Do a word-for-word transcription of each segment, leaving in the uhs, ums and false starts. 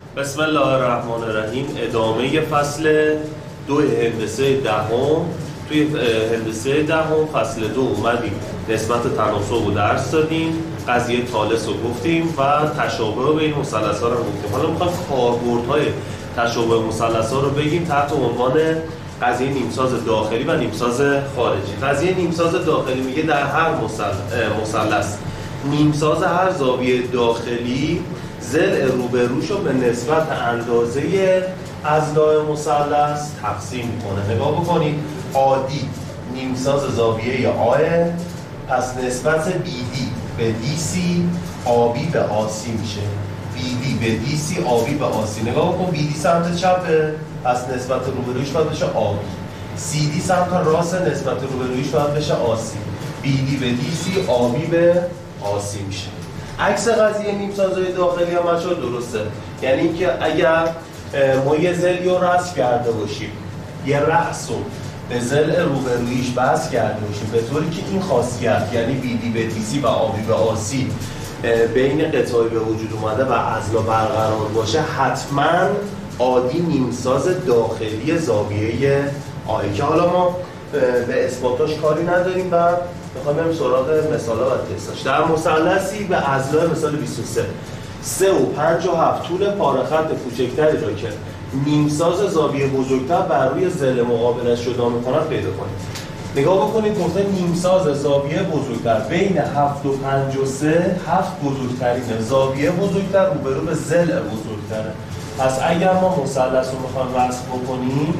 بسم الله الرحمن الرحیم. ادامه فصل دو هندسه دهم. توی هندسه دهم فصل دو اومدیم نسبت تناسب رو درس دادیم، قضیه تالس رو گفتیم و تشابه بین مثلث‌ها رو گفتیم. حالا می‌خوایم کاربردهای تشابه مثلث‌ها رو بگیم تحت عنوان قضیه نیمساز داخلی و نیمساز خارجی. قضیه نیمساز داخلی میگه در هر مثلث نیمساز هر زاویه داخلی ضلع روبروشو به نسبت اندازه اضلاع مثلث تقسیم میکنه. نگاه بکنید، عادی نیمساز زاویه آ، پس نسبت بی دی به دی سی آبی به آسی میشه. بی دی به دی سی آبی به آسی. نگاه بکن، بی دی سمت چپه، پس نسبت روبروش باید بشه آبی. سی دی سمت راست، نسبت روبروش باید بشه آسی. بی دی به دی سی آبی به آسی میشه. عکس قضیه نیمسازهای داخلی هم بچه‌ها درسته، یعنی اینکه اگر ما یه ضلعی رو رسم کرده باشیم، یه رأس رو به ضلع روبرویش بس کرده باشیم به طوری که این خاصیت یعنی بی دی به دی سی و آبی به آسی بین قطعی به وجود اومده و اضلاع برقرار باشه، حتما عادی نیمساز داخلی زاویه آی که حالا ما به اثباتاش کاری نداریم و میخوام بریم سراغ مثالا و تستاش. در مثلثی به اضلاع مثال بیست و سه سه و پنج و هفت طول پاره خط کوچکتری را که نیمساز زاویه بزرگتر بر روی ضلع مقابلش جدا می‌کند پیدا کنید. نگاه بکنید، گفته نیمساز زاویه بزرگتر بین هفت و پنج و سه، هفت بزرگترینه، زاویه بزرگتر روبرو به ضلع بزرگتره. پس اگر ما مثلث رو می‌خوایم رسم بکنیم،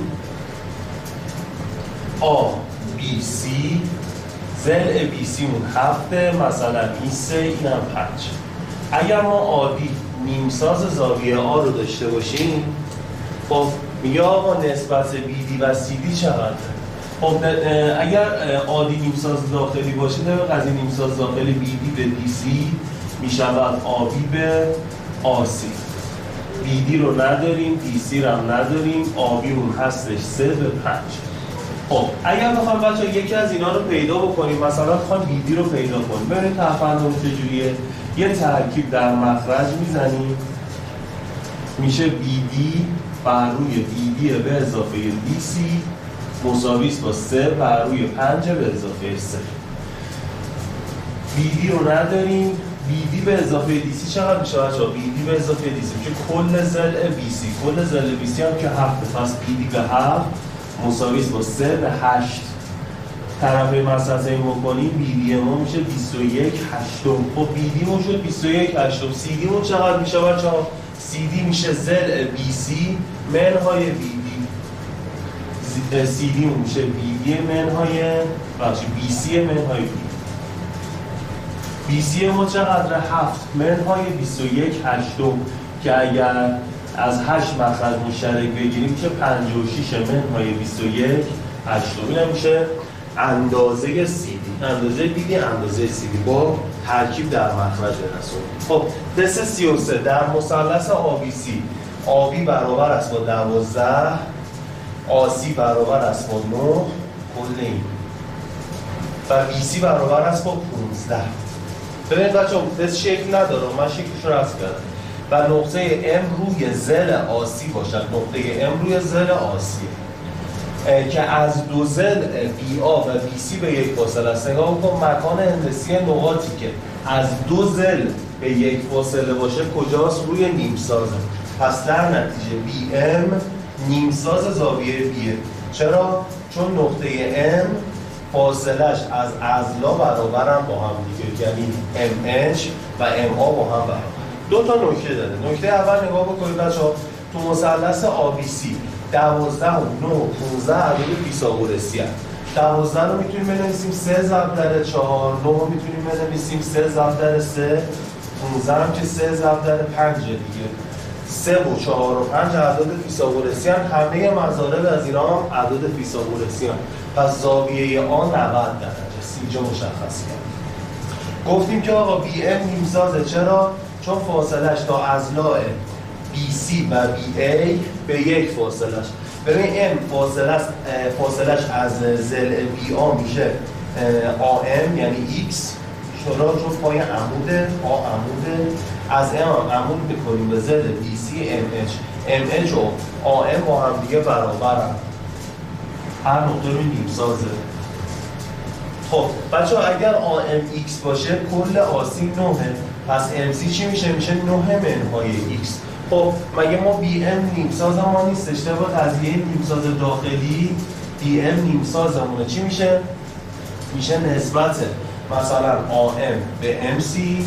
آ بی سی، ضلع بی سی مون هفته، مثلا این سه، این هم پنج. اگر ما عادی نیمساز زاویه آ رو داشته باشیم، خب میگه آقا نسبت بی دی و سی دی چقدره؟ خب اگر عادی نیمساز داخلی باشه، در قضیه نیمساز داخلی بی دی به دی سی میشود آبی به آسی. بی دی رو نداریم، دی سی رو هم نداریم، آبی اون هستش سه به پنج. خب اگر بخوام بچه‌ها یکی از اینا رو پیدا بکنیم، مثلا بخوام بی دی رو پیدا کنیم، ببینید تفاهم چجوریه. یه ترکیب در مخرج میزنیم، میشه بی دی بر روی بی دی به اضافه دی سی مساوی است با سه بر روی پنج به اضافه سه. بی دی رو نداریم، بی دی به اضافه دی سی چقدر میشه بچه‌ها؟ بی دی به اضافه دی سی میشه کل ضلع بی سی. کل ضلع بی سی هم که هفت، پس بی دی به هفت مساوی است با سه به هشت. طرفه مسطحه بکنیم، بی دی ما میشه بیست و یک هشتم. خب بی دی مون شد بیست و یک هشتم. سی دی مون چقدر میشه بچه‌ها؟ سی دی میشه ضلع بی سی منهای بی دی. سی دی مون میشه بی دی منهای بخشی بی سی منهای بی. بی سی ما چقدر؟ هفت منهای بیست و یک هشتم که اگر از هشت مخرج مشترک بگیریم که پنجاه و شش منهای بیست و یک هشتم. این میشه اندازه سی دی. اندازه بی دی اندازه سی دی با ترکیب در مخرج برسون. خب تست سی و سه در مثلث آ بی سی، آبی برابر است با دوازده، آسی برابر است با نه کل این و بی سی برابر است با پانزده. ببینید بچه‌ها تست شکل نداره، من شکلش رو رسم کردم و نقطه ام روی ضلع آسی باشد. نقطه ام روی ضلع آسی که از دو ضلع بی آ و بی سی به یک فاصله است. نگاه کن، مکان هندسی نقاطی که از دو ضلع به یک فاصله باشه کجاست؟ روی نیمسازه. پس در نتیجه بی ام نیمساز زاویه بیه. چرا؟ چون نقطه ام فاصلش از اضلاع برابرن با هم دیگه، یعنی ام اچ و ام آ با هم برابر. دو تا نکته داره. نکته اول نگاه بکنید بچه‌ها، تو مثلث آ بی سی دوازده و نه و پانزده عدد فیثاغورسی هست. دوازده رو میتونیم بنویسیم سه ضرب در چهار، نه رو میتونیم بنویسیم سه ضرب در سه، پانزده هم که سه ضرب در پنج دیگه. سه و چهار و پنج عدد فیثاغورسی هستند. همه مضارب از اینا هم عدد فیثاغورسی هستند. پس زاویه آ نود درجه سی جا مشخص کرد. گفتیم که آقا بی ام نیمسازه. چرا؟ چون فاصلش تا اضلاع بی سی و بی ای به یک فاصلش. ببین ام فاصلش فاصلش از ضلع بی آ میشه آ ام یعنی ایکس چرا؟ چون پای عموده، پا عموده، از ام عمود میکنیم به زل بی سی ام اچ. ام اچ و آ ام با هم دیگه برابرن، هر نقطه روی نیم سازه. خب بچه ها اگر آ ام ایکس باشه کل آسی نهه، پس ام سی چی میشه؟ میشه نه منهای ایکس. خب مگه ما بی ام نیم ساز ما نیستش؟ طبق قضیه نیم ساز داخلی بی ام نیم سازمونه. چی میشه؟ میشه نسبت مثلا آ ام به ام سی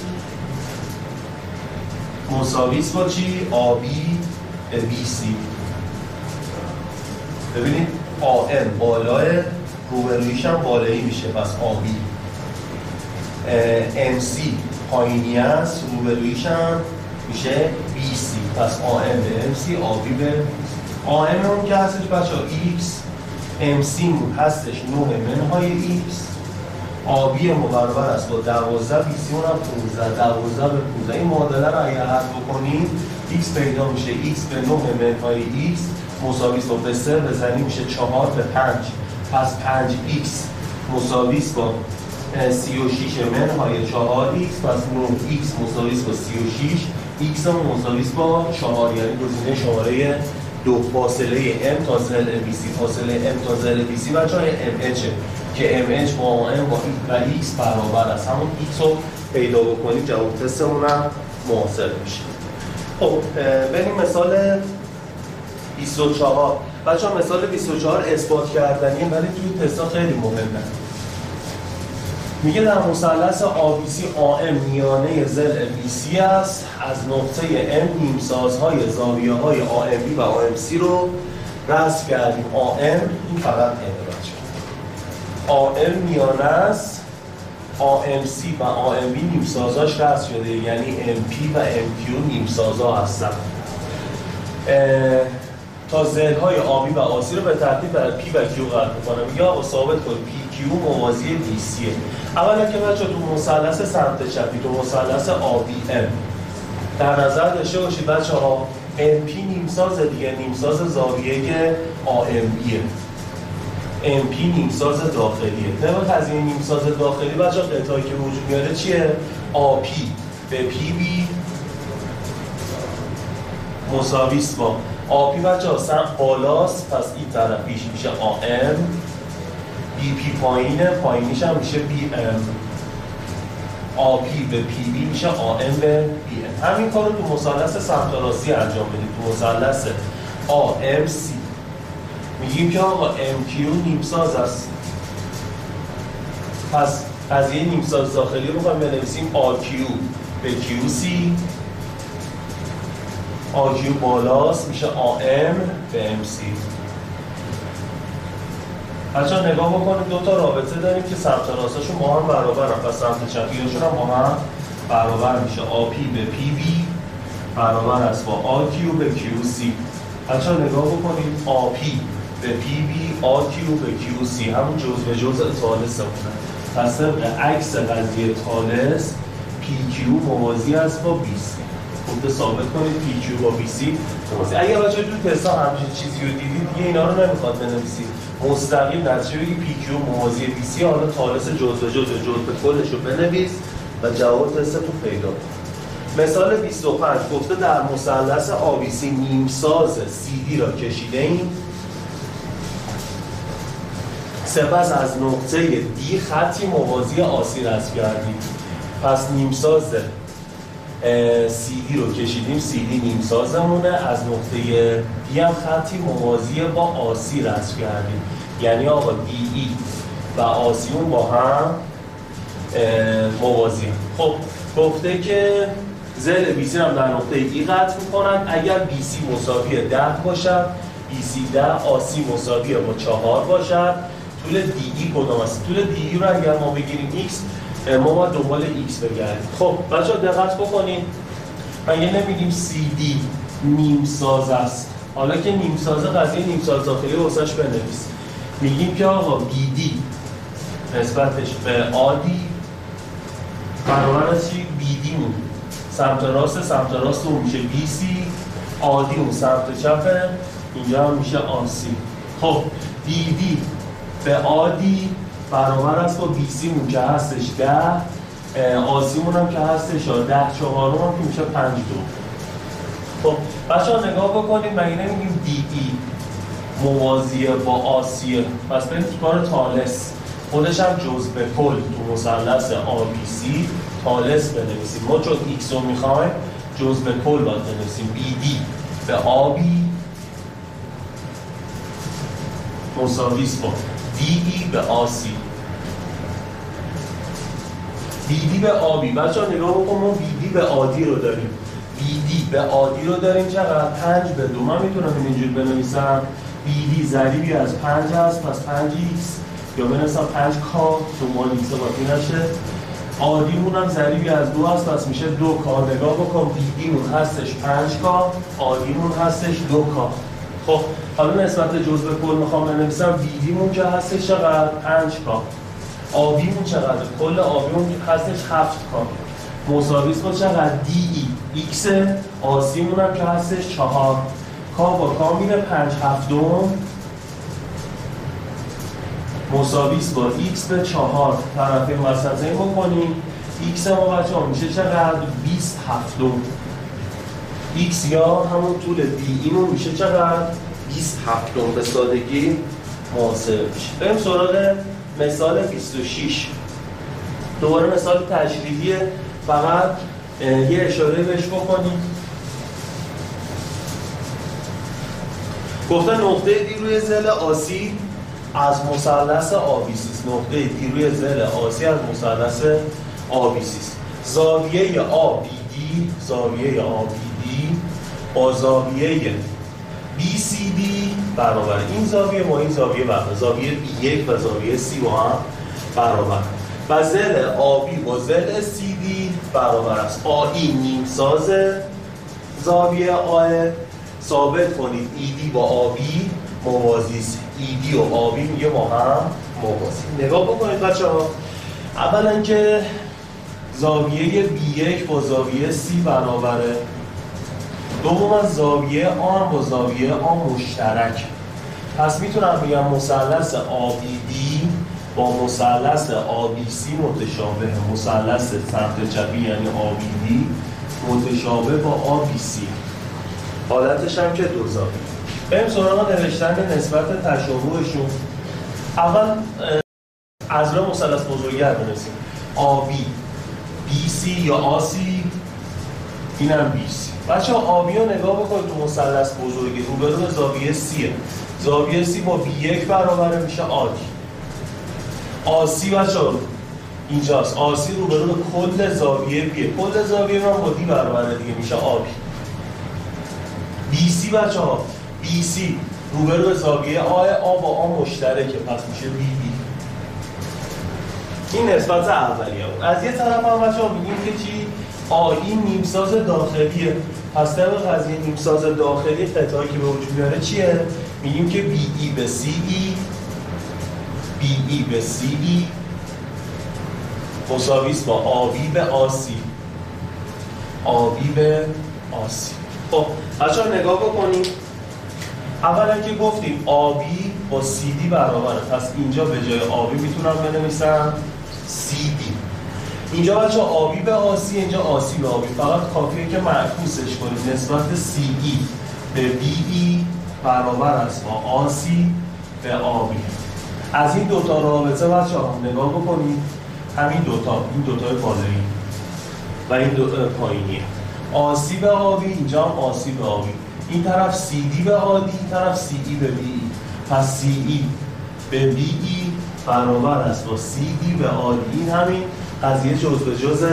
مساویس با چی؟ آ بی به بی سی. ببینید آ ام بالاه، روبرویش هم بالایی میشه، پس آ بی. ام سی پایینی است، روبرویش هم میشه بی سی، پس آ ام به ام سی، آ بی به آ ام اون که هستش بچه ها ایکس، ام سی مون هستش نه منهای ایکس، آ بی مون برابر است با دوازده، بی سی اون هم پونزده، دوازده به پونزده. این معادله رو اگر حل بکنیم ایکس پیدا میشه، ایکس به نه منهای ایکس مساویس با به سه بزنیم میشه چهار به پنج، پس پنج ایکس مساویس با سی و شش منهای چهار ایکس، پس نه ایکس مساویس با سی و شش، ایکس هم مساویس با چهار، یعنی گزینه شماره دو. فاصله ام تا زل بی سی، فاصله ام تا زل بی سی بچه های ام اچه که ام اچ با ام با و ایکس برابر است. همون ایکس رو پیدا بکنیم جواب تستمون هم محاسب میشه. خب بریم مثال بیست و چهار. بچه ها مثال بیست و چهار اثبات کردنیه ولی توی تستا خیلی مهمه. میگه در مثلث آ بی سی آ ام میانه زل بی سی است، از نقطه ام نیمسازهای زاویه های آ ام بی و آ ام سی رو رسم کردیم. آ ام این فقط ام بچه آ ام میانه است، آ ام سی و آ ام بی نیمسازاش رسم شده، یعنی ام پی و ام کیو نیمسازها هستن. تا زل های آبی و آسی رو به ترتیب بر پی و کیو قرار می‌کنم. یا ثابت کنیم پی کیو موازی بی سی. اولا که بچه‌ها تو مثلث سمت چپی، تو مثلث آ بی ام در نظر داشته باشید بچه‌ها ام پی نیمساز دیگه، نیمساز زاویه آ ام بیه. ام پی نیمساز داخلیه. طبق قضیه نیمساز داخلی بچه‌ها قطعی که وجود میاره چیه؟ آ پی به پی بی مساویس با آ پی بچه ها سمت بالاست، پس این طرفیش میشه آ ام، بی پی پایینه، پایینیش هم میشه بی ام، آ پی به پی بی میشه آ ام به بی ام. همین کار رو تو مثلث سمت راستی انجام بدیم. تو مثلث آ ام سی میگیم که آقا ام کیو نیمساز است، پس قضیه نیمساز داخلی رو بخوایم بنویسیم آ کیو به کیو سی، آ کیو بالاست میشه آ ام به ام سی. بچه‌ها نگاه بکنید دو تا رابطه داریم که سمت راستاشون با هم برابرن، پس سمت چپیاشون هم با هم برابر میشه. آ پی به پی بی برابر است با آ کیو به کیو سی. بچه‌ها نگاه بکنید آ پی به پی بی، آ کیو به کیو سی همون جزء به جزء طالس مونه. پس طبق عکس قضیه طالس پی کیو موازی است با بی سی. خود ثابت کنید پی کیو با بی سی موازی. اگر بچه‌ها تو تستا همچین چیزی رو دیدید دیگه اینا رو نمیخواد بنویسید، مستقیم نتیجه بگی پی کیو موازی بی سی، حالا طالس جزء به جزء جزء به کلش رو بنویس و جواب تست تو پیدا کن. مثال بیست و پنج گفته در مثلث آ بی سی نیمساز سی دی را کشیده ایم، سپس از نقطه دی خطی موازی آسی رسم کردیم. پس نیمساز سی دی رو کشیدیم، سی دی نیمسازمونه، از نقطه دی هم خطی موازی با آسی رسم کردیم، یعنی آقا دی ای و آسی اون با هم موازی هم. خب گفته که زل بی سی هم در نقطه ای قطع میکنن. اگر بی سی مساوی ده باشد، بی سی ده، آسی مساوی با چهار باشد، طول دی ای کدام است؟ طول دی ای رو اگر ما بگیریم ایکس، ما باید دنبال ایکس بگردیم. خب بچه‌ها دقت بکنید، مگه نمیگیم سی دی نیمساز است؟ حالا که نیمساز قضیه نیمساز داخلی واسش بنویس. میگیم که آقا بی دی نسبتش به آدی برابر از چی؟ بی دی مون سمت راست، سمت راست اون میشه بی سی، آدی اون سمت چپه، اینجا هم میشه آسی. خب بی دی به آدی برابر است با بی سی مون که هستش ده، آسیمون هم که هستش ده چهارم هم که میشه پنج دو. خب بچه ها نگاه بکنید، مگه نمیگیم دی ای موازیه با آسیه؟ پس بریم تو کار تالس، خودش هم جزء کل تو مثلث آ بی سی تالس بنویسیم. ما چون ایکس رو میخوایم جزء کل باید بنویسیم. بی دی به آبی مساویس با دی ای به آسی. بی دی به آبی، بچه ها نگاه بکن، ما بی دی به آدی رو داریم. بی دی به آدی رو داریم چقدر؟ پنج به دو. من میتونم این اینجور بنویسم بی دی ضریبی از پنج هست، پس پنج ایکس، یا بنویسم پنج کا تو مال ایکس باقی نشه. آدیمون هم ضریبی از دو هست، پس میشه دو کا. نگاه بکن بی دیمون هستش پنج کا، آدیمون هستش دو کا. خب حالا نسبت جزء کل میخوام بنویسم بی دیمون که هستش چقدر؟ پنج کا. آبیمون چقدر؟ کل آبیمون هستش هفت کا. مساویس با چقدر؟ دی ای ایکس. آسیمون هم که هستش چهار. کا با کا میره پنج هفتم مساویس با ایکس به چهار. طرفین وسطین بکنیم. ایکس ما بچه ها میشه چقدر؟ بیست هفتم. ایکس یا همون طول دی ایمون میشه چقدر؟ بیست هفتم. به سادگی محاسبه میشه. بریم سراغ مثال بیست و شش. دوباره مثال تجریدیه، فقط یه اشاره بهش بکنیم. گفتن نقطه دی روی ضلع آسی از مثلث آبیسی است. نقطه دی روی ضلع آسی از مثلث آبیسی است. زاویه آ بی دی، زاویه آ بی دی با زاویه بی سی دی برابر. این زاویه با این زاویه برابر، زاویه بی یک و زاویه سی با هم برابر. و ضلع آبی با ضلع سی دی برابر است. آی نیم ساز زاویه آ. ثابت کنید ای دی با آبی موازی است. ای دی و آبی میگه با هم موازی. نگاه بکنید بچه ها، اولا که زاویه بی یک با زاویه سی برابره. دوما زاویه آ با زاویه آ مشترک. پس میتونم بگم مثلث آ بی دی با مثلث آ بی سی متشابه. مثلث سمت چپی یعنی آ بی دی متشابه با آ بی سی. حالتش هم که دو زاویه. بریم سراغ نوشتن نسبت تشابهشون. اول از راه مثلث بزرگتر بنویسیم. آبی بی سی یا آسی، اینم بی سی. بچه ها آبی رو نگاه بکنید تو مثلث بزرگی روبرو زاویه سیه. زاویه سی با بی یک برابره میشه آدی. آسی بچه ها اینجاست. آسی روبرو کل زاویه بیه. کل زاویه من با دی برابره دیگه میشه آبی. بی سی بچه ها، بی سی روبرو زاویه آ، آ با آ مشترکه، پس میشه بی دی. این نسبت اولیه. از یه طرف هم بچه ها میگیم که چی؟ آیی نیمساز داخلیه. پس طبق قضیه نیمساز داخلی قطعه‌ای که به وجود میاره چیه؟ میگیم که بی ای به سی ای، بی ای به سی ای مساویس با آبی به آسی. آبی به آسی. خب بچه ها نگاه بکنیم. اولا که گفتیم آبی با سی دی برابره، پس اینجا به جای آبی میتونم بنویسم سی دی. اینجا بچه ها آبی به آسی، اینجا آسی به آبی. فقط کافیه که معکوسش کنیم. نسبت سی ای به بی ای برابر است با آسی به آبی. از این دوتا رابطه بچه ها نگاه بکنیم. همین دوتا، این دوتای بالایی و این دو پایینیه. آسی به آبی، اینجا هم آسی به آبی. این طرف سی دی به آدی، این طرف سی ای به بی ای. پس سی ای به بی ای برابر است با سی دی به آدی. این همین قضیه جز به جز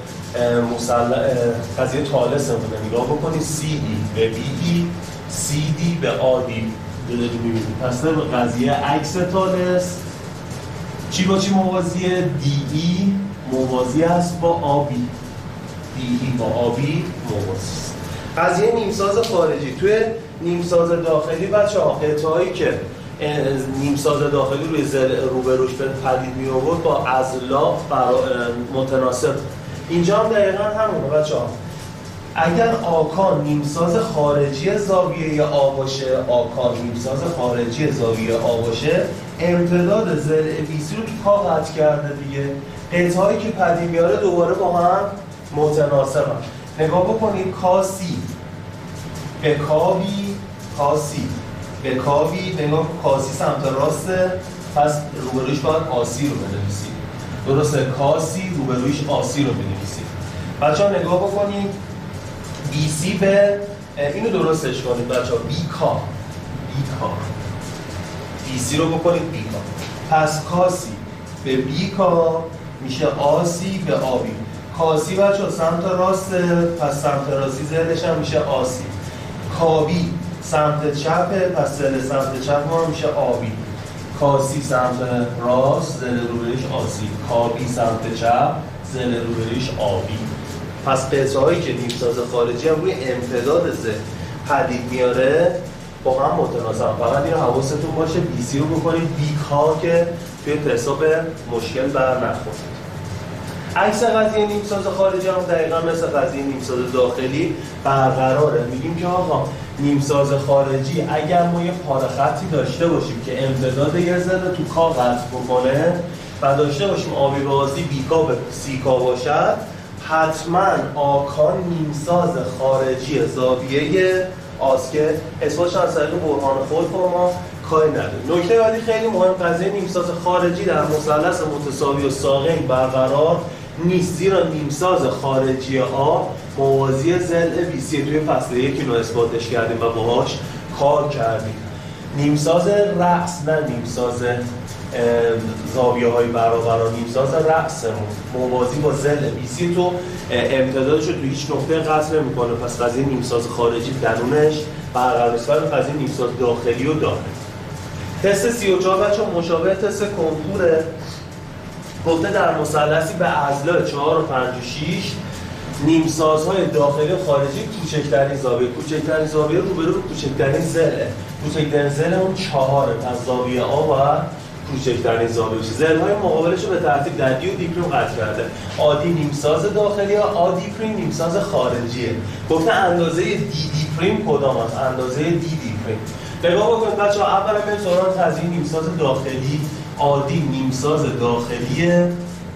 قضیه تالس نمونه. نگاه بکنید سی ای به بی ای، سی دی به آدی. پس به قضیه عکس تالس چی با چی موازیه؟ دی ای موازی است با آبی. دی ای با آبی موازی است. قضیه نیمساز خارجی. توی نیمساز داخلی بچه ها قطعه‌ای که نیمساز داخلی روی ضلع روبروش به پدید می آورد با اضلاع متناسب. اینجا هم دقیقا همونه بچه ها. اگر آکان نیمساز خارجی زاویه آ باشه، آکان نیمساز خارجی زاویه آ باشه، امتداد ضلع بی سی رو تو کا قطع کرده دیگه. قطعهایی که پدید میاره دوباره با هم متناسبن. نگاه بکنید کاسی به کاوی، کاسی به کاوی، نگاه کاسی سمت راسته، پس روبرویش باید آسی رو بنویسید. درسته، کاسی روبرویش آسی رو بنویسید. بچه‌ها نگاه بکنید بی سی به اینو درستش کنید بچه‌ها، بی کا بی کا بی سی رو بکنید بی کا. پس کاسی به بی کا میشه آسی به آبی. کاسی بچه‌ها سمت راسته، پس سمت راستی زلش هم میشه آسی. کابی سمت چپه، پس زل سمت چپ ما میشه آبی. کاسی سمت راست، زل روبرویش آسی. کابی سمت چپ، زل روبرویش آبی. پس قطعه‌هایی که نیمساز خارجی هم روی امتداد ز پدید میاره با هم متناسبن. فقط اینو حواستون باشه بی سی رو بکنید بی کا که توی حساب مشکل بر نخورید. عکس قضیه نیمساز خارجی هم دقیقا مثل قضیه نیمساز داخلی برقراره. میگیم که آقا نیمساز خارجی اگر ما یه پاره خطی داشته باشیم که امتداد یه ذره تو کا قطع بکنه و داشته باشیم آبی بازی بی کا به سی کا باشد، حتما آکان نیمساز خارجی زاویه آست که اثباتش از طریق برهان خود با ما کاری نداره. نکته بعدی خیلی مهم، قضیه نیمساز خارجی در مثلث متساوی و ساقین برقرار نیست، زیرا نیمساز خارجی آ موازی ضلع بی سی. توی فصل یک اینو اثباتش کردیم و باهاش کار کردیم. نیمساز رأس نه نیمساز زاویه های برابر، نیمساز رأسمون موازی با ضلع بی سی تو امتدادش رو تو هیچ نقطه قطع نمی‌کنه، پس قضیه نیمساز خارجی درونش برقرار است. ولی قضیه نیمساز داخلی رو داره. تست سی و چهار بچه‌ها مشابه تست کنکوره. گفته در مثلثی به اضلاع چهار و پنج و شش نیمسازهای داخلی و خارجی کوچکترین زاویه، کوچکترین زاویه روبرو به کوچکترین ضلع، کوچکترین ضلع اون چهاره، پس زاویه آ و کوچکترین زاویه بشه. ضلع‌های مقابلش رو به ترتیب در دی و دی پریم قطع کرده. آدی نیمساز داخلی یا آدی پریم نیمساز خارجیه. گفته اندازه دی دی پریم کدام است؟ اندازه دی دی پریم. نگاه بکنید بچه‌ها، اولا بریم سراغ قضیه نیمساز داخلی. آدی نیمساز داخلیه،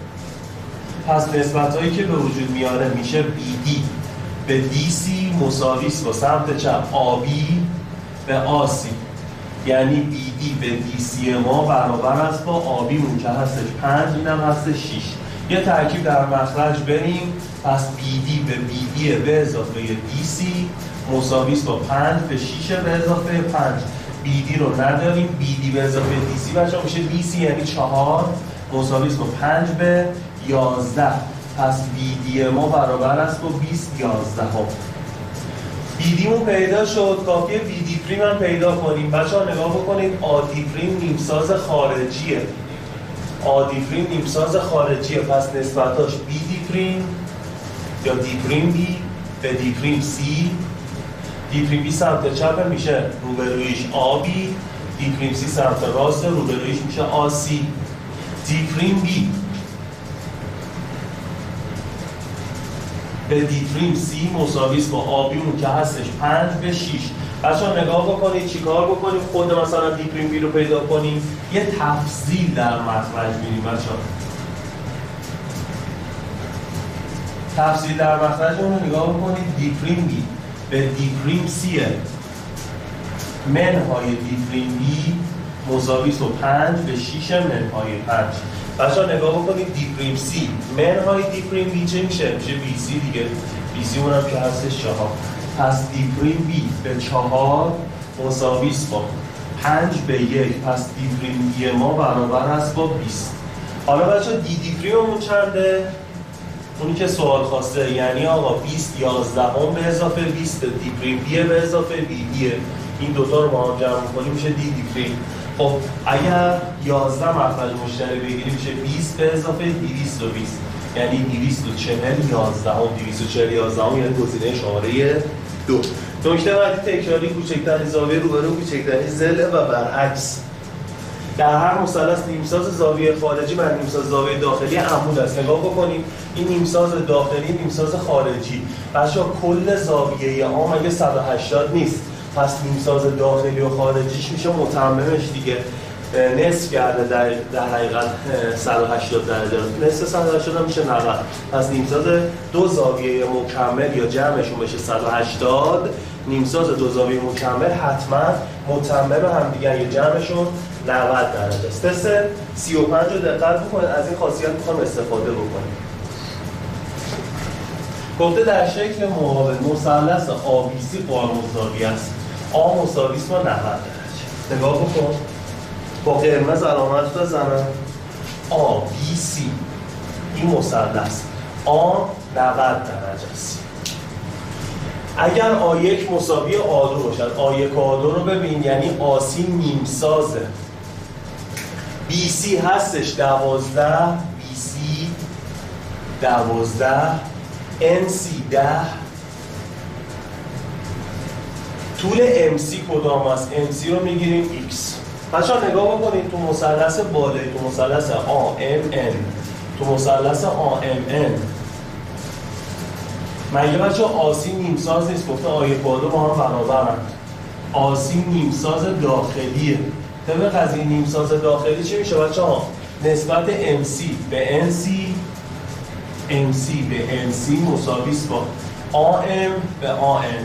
پس نسبت‌هایی که به وجود میاره میشه بی دی به دی سی مساوی است با سمت چپ آبی به آسی، یعنی بی دی به دی سی ما برابر است با آبیمون که هستش پنج، اینم هستش شش. یه ترکیب در مخرج بریم، پس بی دی به بی دی به اضافه دی سی مساوی است با پنج به شش به اضافه پنج. بی دی رو نداریم، بی دی به اضافه دی سی بچه‌ها میشه دی سی یعنی چهار مساوی است با پنج به یازده. پس بی دی ما برابر است با بیست یازده ها. بی دی مون پیدا شد، کافیه بی دی پریم هم پیدا کنیم. بچه‌ها نگاه بکنید، آدی پریم نیمساز خارجیه. آدی پریم نیمساز خارجیه، پس نسبتاش بی دی پریم یا دی پریم بی به دی پریم سی. دی پریم بی سمت چپ میشه روبرویش آبی، دی پریم سی سمت راست روبرویش میشه آسی. دی پریم بی به دی پریم سی مساوی است با آبیمون که هستش پنج به شش. بچه‌ها نگاه بکنید چیکار بکنیم خود مثلا دی پریم بی رو پیدا کنیم. یه تفصیل در مخرج می‌بینیم بچه‌ها. تفصیل در مخرجمون رو نگاه بکنید. دی پریم بی به دی پریم سی منهای دی پریم بی مساوی است با پنج به شش منهای پنج. بچه‌ها نگاه بکنید دی پریم سی منهای دی پریم بی چه میشه؟ میشه بی سی دیگه. بی سی اونم که هستش چهار. پس دی پریم بی به چهار مساوی است با پنج به یک. پس دی پریم بی ما برابر است با بیست. حالا بچه‌ها دی دی پریممون چنده؟ اونی که سوال خواسته، یعنی آقا بیست یازده هم به اضافه بیست دی پریم بی به اضافه بی دیه. این دوتا رو با هم جمع کنیم میشه دی دی پریم. خب اگر یازده مخرج مشترک بگیریم میشه بیست به اضافه دویست و بیست، یعنی دویست و چهل یازده هم. دویست و چهل یازده هم یعنی گزینه شماره دو. نکته بعدی تکراری، کوچکترین زاویه روبرو کوچکترین ضلع و برعکس. در هر مثلث نیمساز زاویه خارجی و نیمساز زاویه داخلی عمود است. نگاه بکنیم این نیمساز داخلی نیمساز خارجی. بچه‌ها کل زاویه عام اگه صد و هشتاد نیست، پس نیمساز داخلی و خارجیش میشه متممش دیگه. نصف کرده در, در حقیقت صد و هشتاد درجه، نصف صد و هشتاد میشه نود. پس نیمساز دو زاویه مکمل یا جمعشون بشه صد و هشتاد، نیمساز دو زاویه مکمل حتما متمم هم دیگه یا جمعشون نود درجه است. تست سی و پنج رو دقت بکنید، از این خاصیت میخوام استفاده بکنیم. گفته در شکل مقابل مثلث آ بی سی قرمزداری است. آ مساوی است با نود درجه. نگاه بکن، با قرمز علامت بزنم. آ بی سی این مثلث آ نود درجه است. اگر آ یک مساوی آ دو باشد، آ یک و آ دو رو ببین، یعنی آ سی نیمسازه. بی سی هستش دوازده، بی سی دوازده، ان سی ده. طول ام سی کدام است؟ ام سی رو میگیریم x. بچه‌ها نگاه بکنید، تو مثلث بالایی، تو مثلث آ ام ان، تو مثلث آ ام ان مگه بچه آسی نیمساز نیست؟ گفته آیه بادو با هم برابرند. آسی نیمساز داخلیه. طبق از این نیمساز داخلی چی میشه بچه ها؟ نسبت ام سی به ان سی، ام سی به ان سی مساوی است با آ ام به آ ان.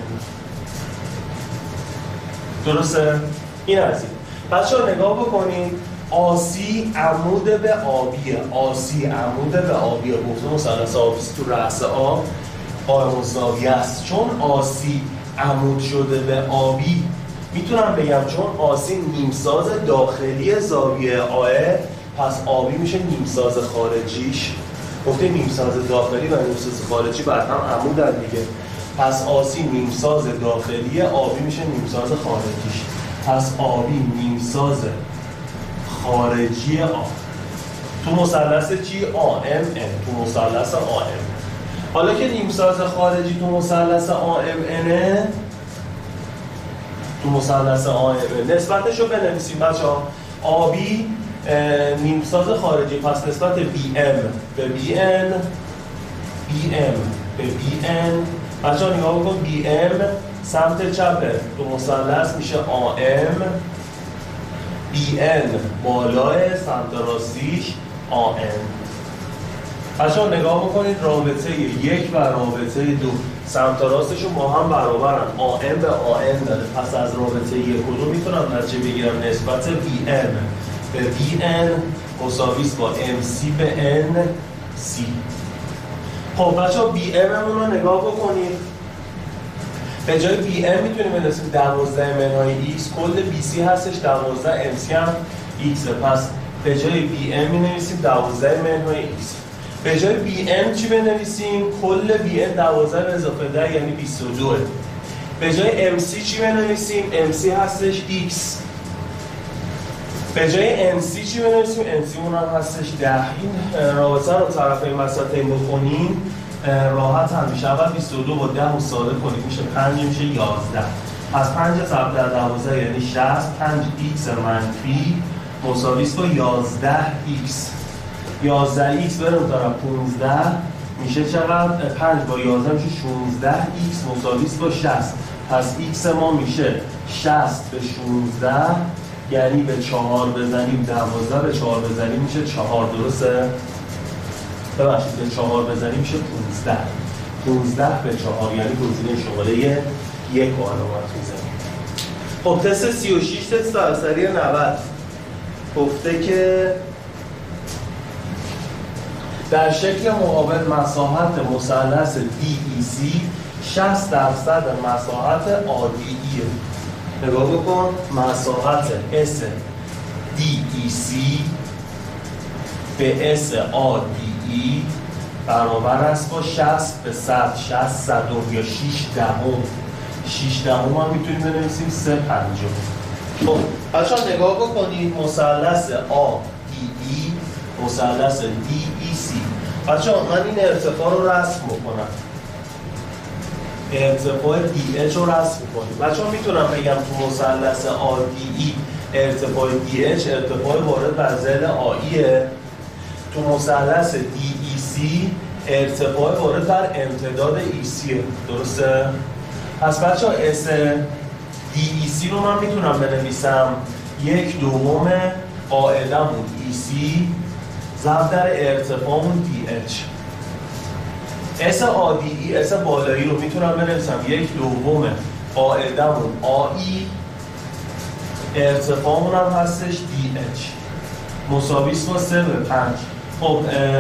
درسته؟ این از این. بچه ها نگاه بکنید، آسی عمود به آبیه، آسی عمود به آبیه. گفته مثلث آبیسی تو رأس آب قائم الزاویه است. چون آسی عمود شده به آبی، میتونم بگم چون آسی نیمساز داخلی زاویه آه، پس آبی میشه نیمساز خارجیش. گفته نیمساز داخلی و نیمساز خارجی بر هم عمودن دیگه. پس آسی نیمساز داخلی، آبی میشه نیمساز خارجیش. پس آبی نیمساز خارجی آ. تو مثلث چی؟ آ ام ان. تو مثلث آ ام. حالا که نیمساز خارجی تو مثلث آ ام ان، تو مثلث آ ام ان نسبتش رو بنویسیم بچه‌ها. آبی نیمساز خارجی، پس نسبت بی ام به بی ان، بی ام به بی ان. بچه‌ها نگاه بکن، بی ام سمت چپه تو مثلث میشه آ ام، بی ان بالای سمت راستیش آ ان. بچه‌ها نگاه بکنید، رابطه یک و رابطه دو سمت راستشون با هم برابرن، آ ام به آ ان داره. پس از رابطه یک و دو میتونم نتیجه بگیرم نسبت بی ام به بی ان مساوی است با ام سی به ان سی. خب بچه‌ها بی ام مون رو نگاه بکنید، به جای بی ام میتونیم بنویسیم دوازده منهای ایکس. کل بی سی هستش دوازده، ام سی هم ایکس. پس به جای بی ام مینویسیم دوازده منهای ایکس. به جای بی ام چی بنویسیم؟ کل بی ام دوازده به اضافه ده یعنی بیست و دو. به جای ام سی چی بنویسیم؟ ام سی هستش ایکس. به جای ام سی چی بنویسیم؟ ام سی مون هم هستش ده. این رابطه رو طرفین وسطین بخونیم راحت هم میشه. اول بیست و دو با ده مصادره کنید میشه پنج، میشه یازده. پس پنج ضرب در دوازده یعنی شصت. پنج ایکس منفی مساوی است با یازده ایکس. یازده ایکس بریم طرف پانزده میشه چقدر؟ پنج با یازده میشه شانزده ایکس مساوی است با شصت. پس ایکس ما میشه شصت به شانزده، یعنی به چهار بزنیم دوازده، به چهار بزنیم میشه چهار. درسته؟ ببخشید به چهار بزنیم میشه پانزده. پانزده به چهار یعنی گزینه شماره یک رو علامت میزنیم. خب تست سی و شش، تست سراسری نود، گفته که در شکل مقابل مساحت مثلث دی ای سی شصت درصد مساحت آ دی ای. نگاه بکن، مساحت اس دی ای سی به اس آ دی ای برابر است با شصت به صد. شصت صدم یا شش دهم. شش دهم هم میتونیم بنویسیم سه پنجم. خب بچه‌ها نگاه بکنید، مثلث آ دی ای، مثلث دی ای سی. بچه‌ها من این ارتفاع رو رسم بکنم، ارتفاع دی اچ رو رسم کنیم. بچه‌ها میتونم بگم تو مثلث آ دی ای ارتفاع دی اچ ارتفاع وارد بر ضلع آیه. تو مثلث دی ای سی ارتفاع وارد بر امتداد ایسی. درسته؟ پس بچه‌ها اس دی ای سی رو من میتونم بنویسم یک دوم قاعدمون ای سی ضرب در ارتفاعمون دی اچ. اس عادی ای اس بالایی رو میتونم بنویسم یک دوم قاعدمون آی، ارتفاعمون هم هستش دی اچ مساوی است با سه به پنج. خب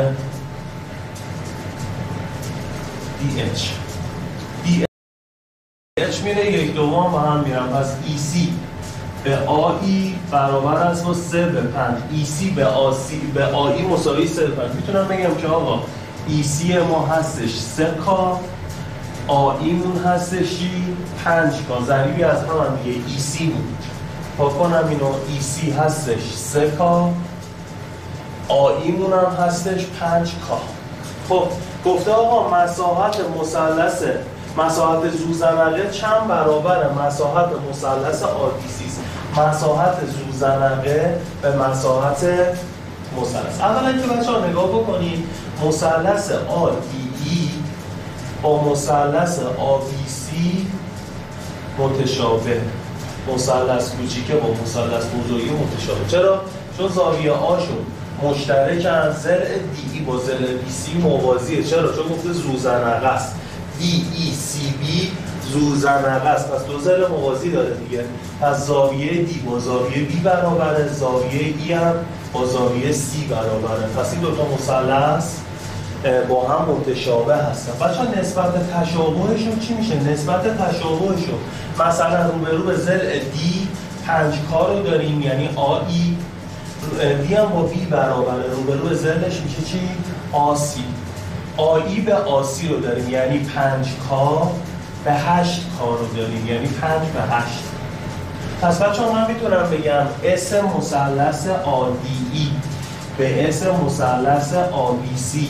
دی اچ دی اچ میره یک دوم با هم میرم، پس ای سی به آی برابر است با سه به پنج. ای سی به آسی به آی مساوی سه به پنج. میتونم بگم که آقا ای سی ما هستش سه کا، آیمون هستش پنج کا، ضریبی از هم هم دیگه ای سی بود. پا کنم اینو، ای سی هستش سه کا، آیمون هم هستش پنج کا. خب گفته آقا مساحت مثلث مساحت زوزنقه چند برابر مساحت مثلث آدیسی است. مساحت زوزنقه به مساحت مثلث. اولا که بچه‌ها نگاه بکنید، مثلث آ دی ای با مثلث آ بی سی متشابه، مثلث کوچیکه با مثلث بزرگی متشابه. چرا؟ چون زاویه آشون مشترکن، ضلع دی ای با ضلع بی سی موازیه. چرا؟ چون گفته زوزنقه است. دی ای سی بی زوزنقه است، پس دو ضلع موازی داره دیگه. پس زاویه دی با زاویه بی برابره، زاویه ای هم با زاویه سی برابره. پس این دو تا مثلث با هم متشابه هستن. بچه‌ها نسبت تشابهشون چی میشه؟ نسبت تشابهشون مثلا روبرو به ضلع دی پنج کا رو داریم، یعنی آی، دی هم با بی برابره، روبرو به ضلعش میشه چی؟ آسی. آیی به آسی رو داریم، یعنی پنج کا به هشت کا رو داریم، یعنی پنج به هشت. پس بچه‌ها من میتونم بگم اس مثلث آ دی ای به اس مثلث آ بی سی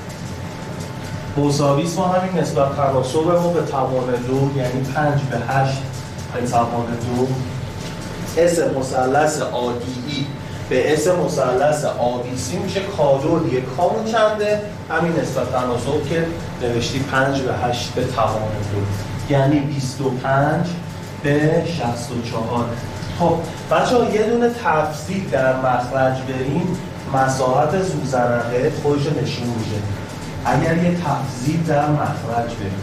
مساوی است با همین نسبت تناسب ما به توان دو، یعنی پنج به هشت به توان دو. اس مثلث آ دی ای به اس مثلث آ بی سی میشه کادور دیگه. کامون چنده؟ همین نسبت تناسب که نوشتی پنج به هشت به توان دو، یعنی بیست و پنج به شصت و چهار. خب بچه‌ها یه دونه تفصیل در مخرج بریم، مساحت زوزنقه خودش نشون میده. اگر یه تفصیل در مخرج بریم،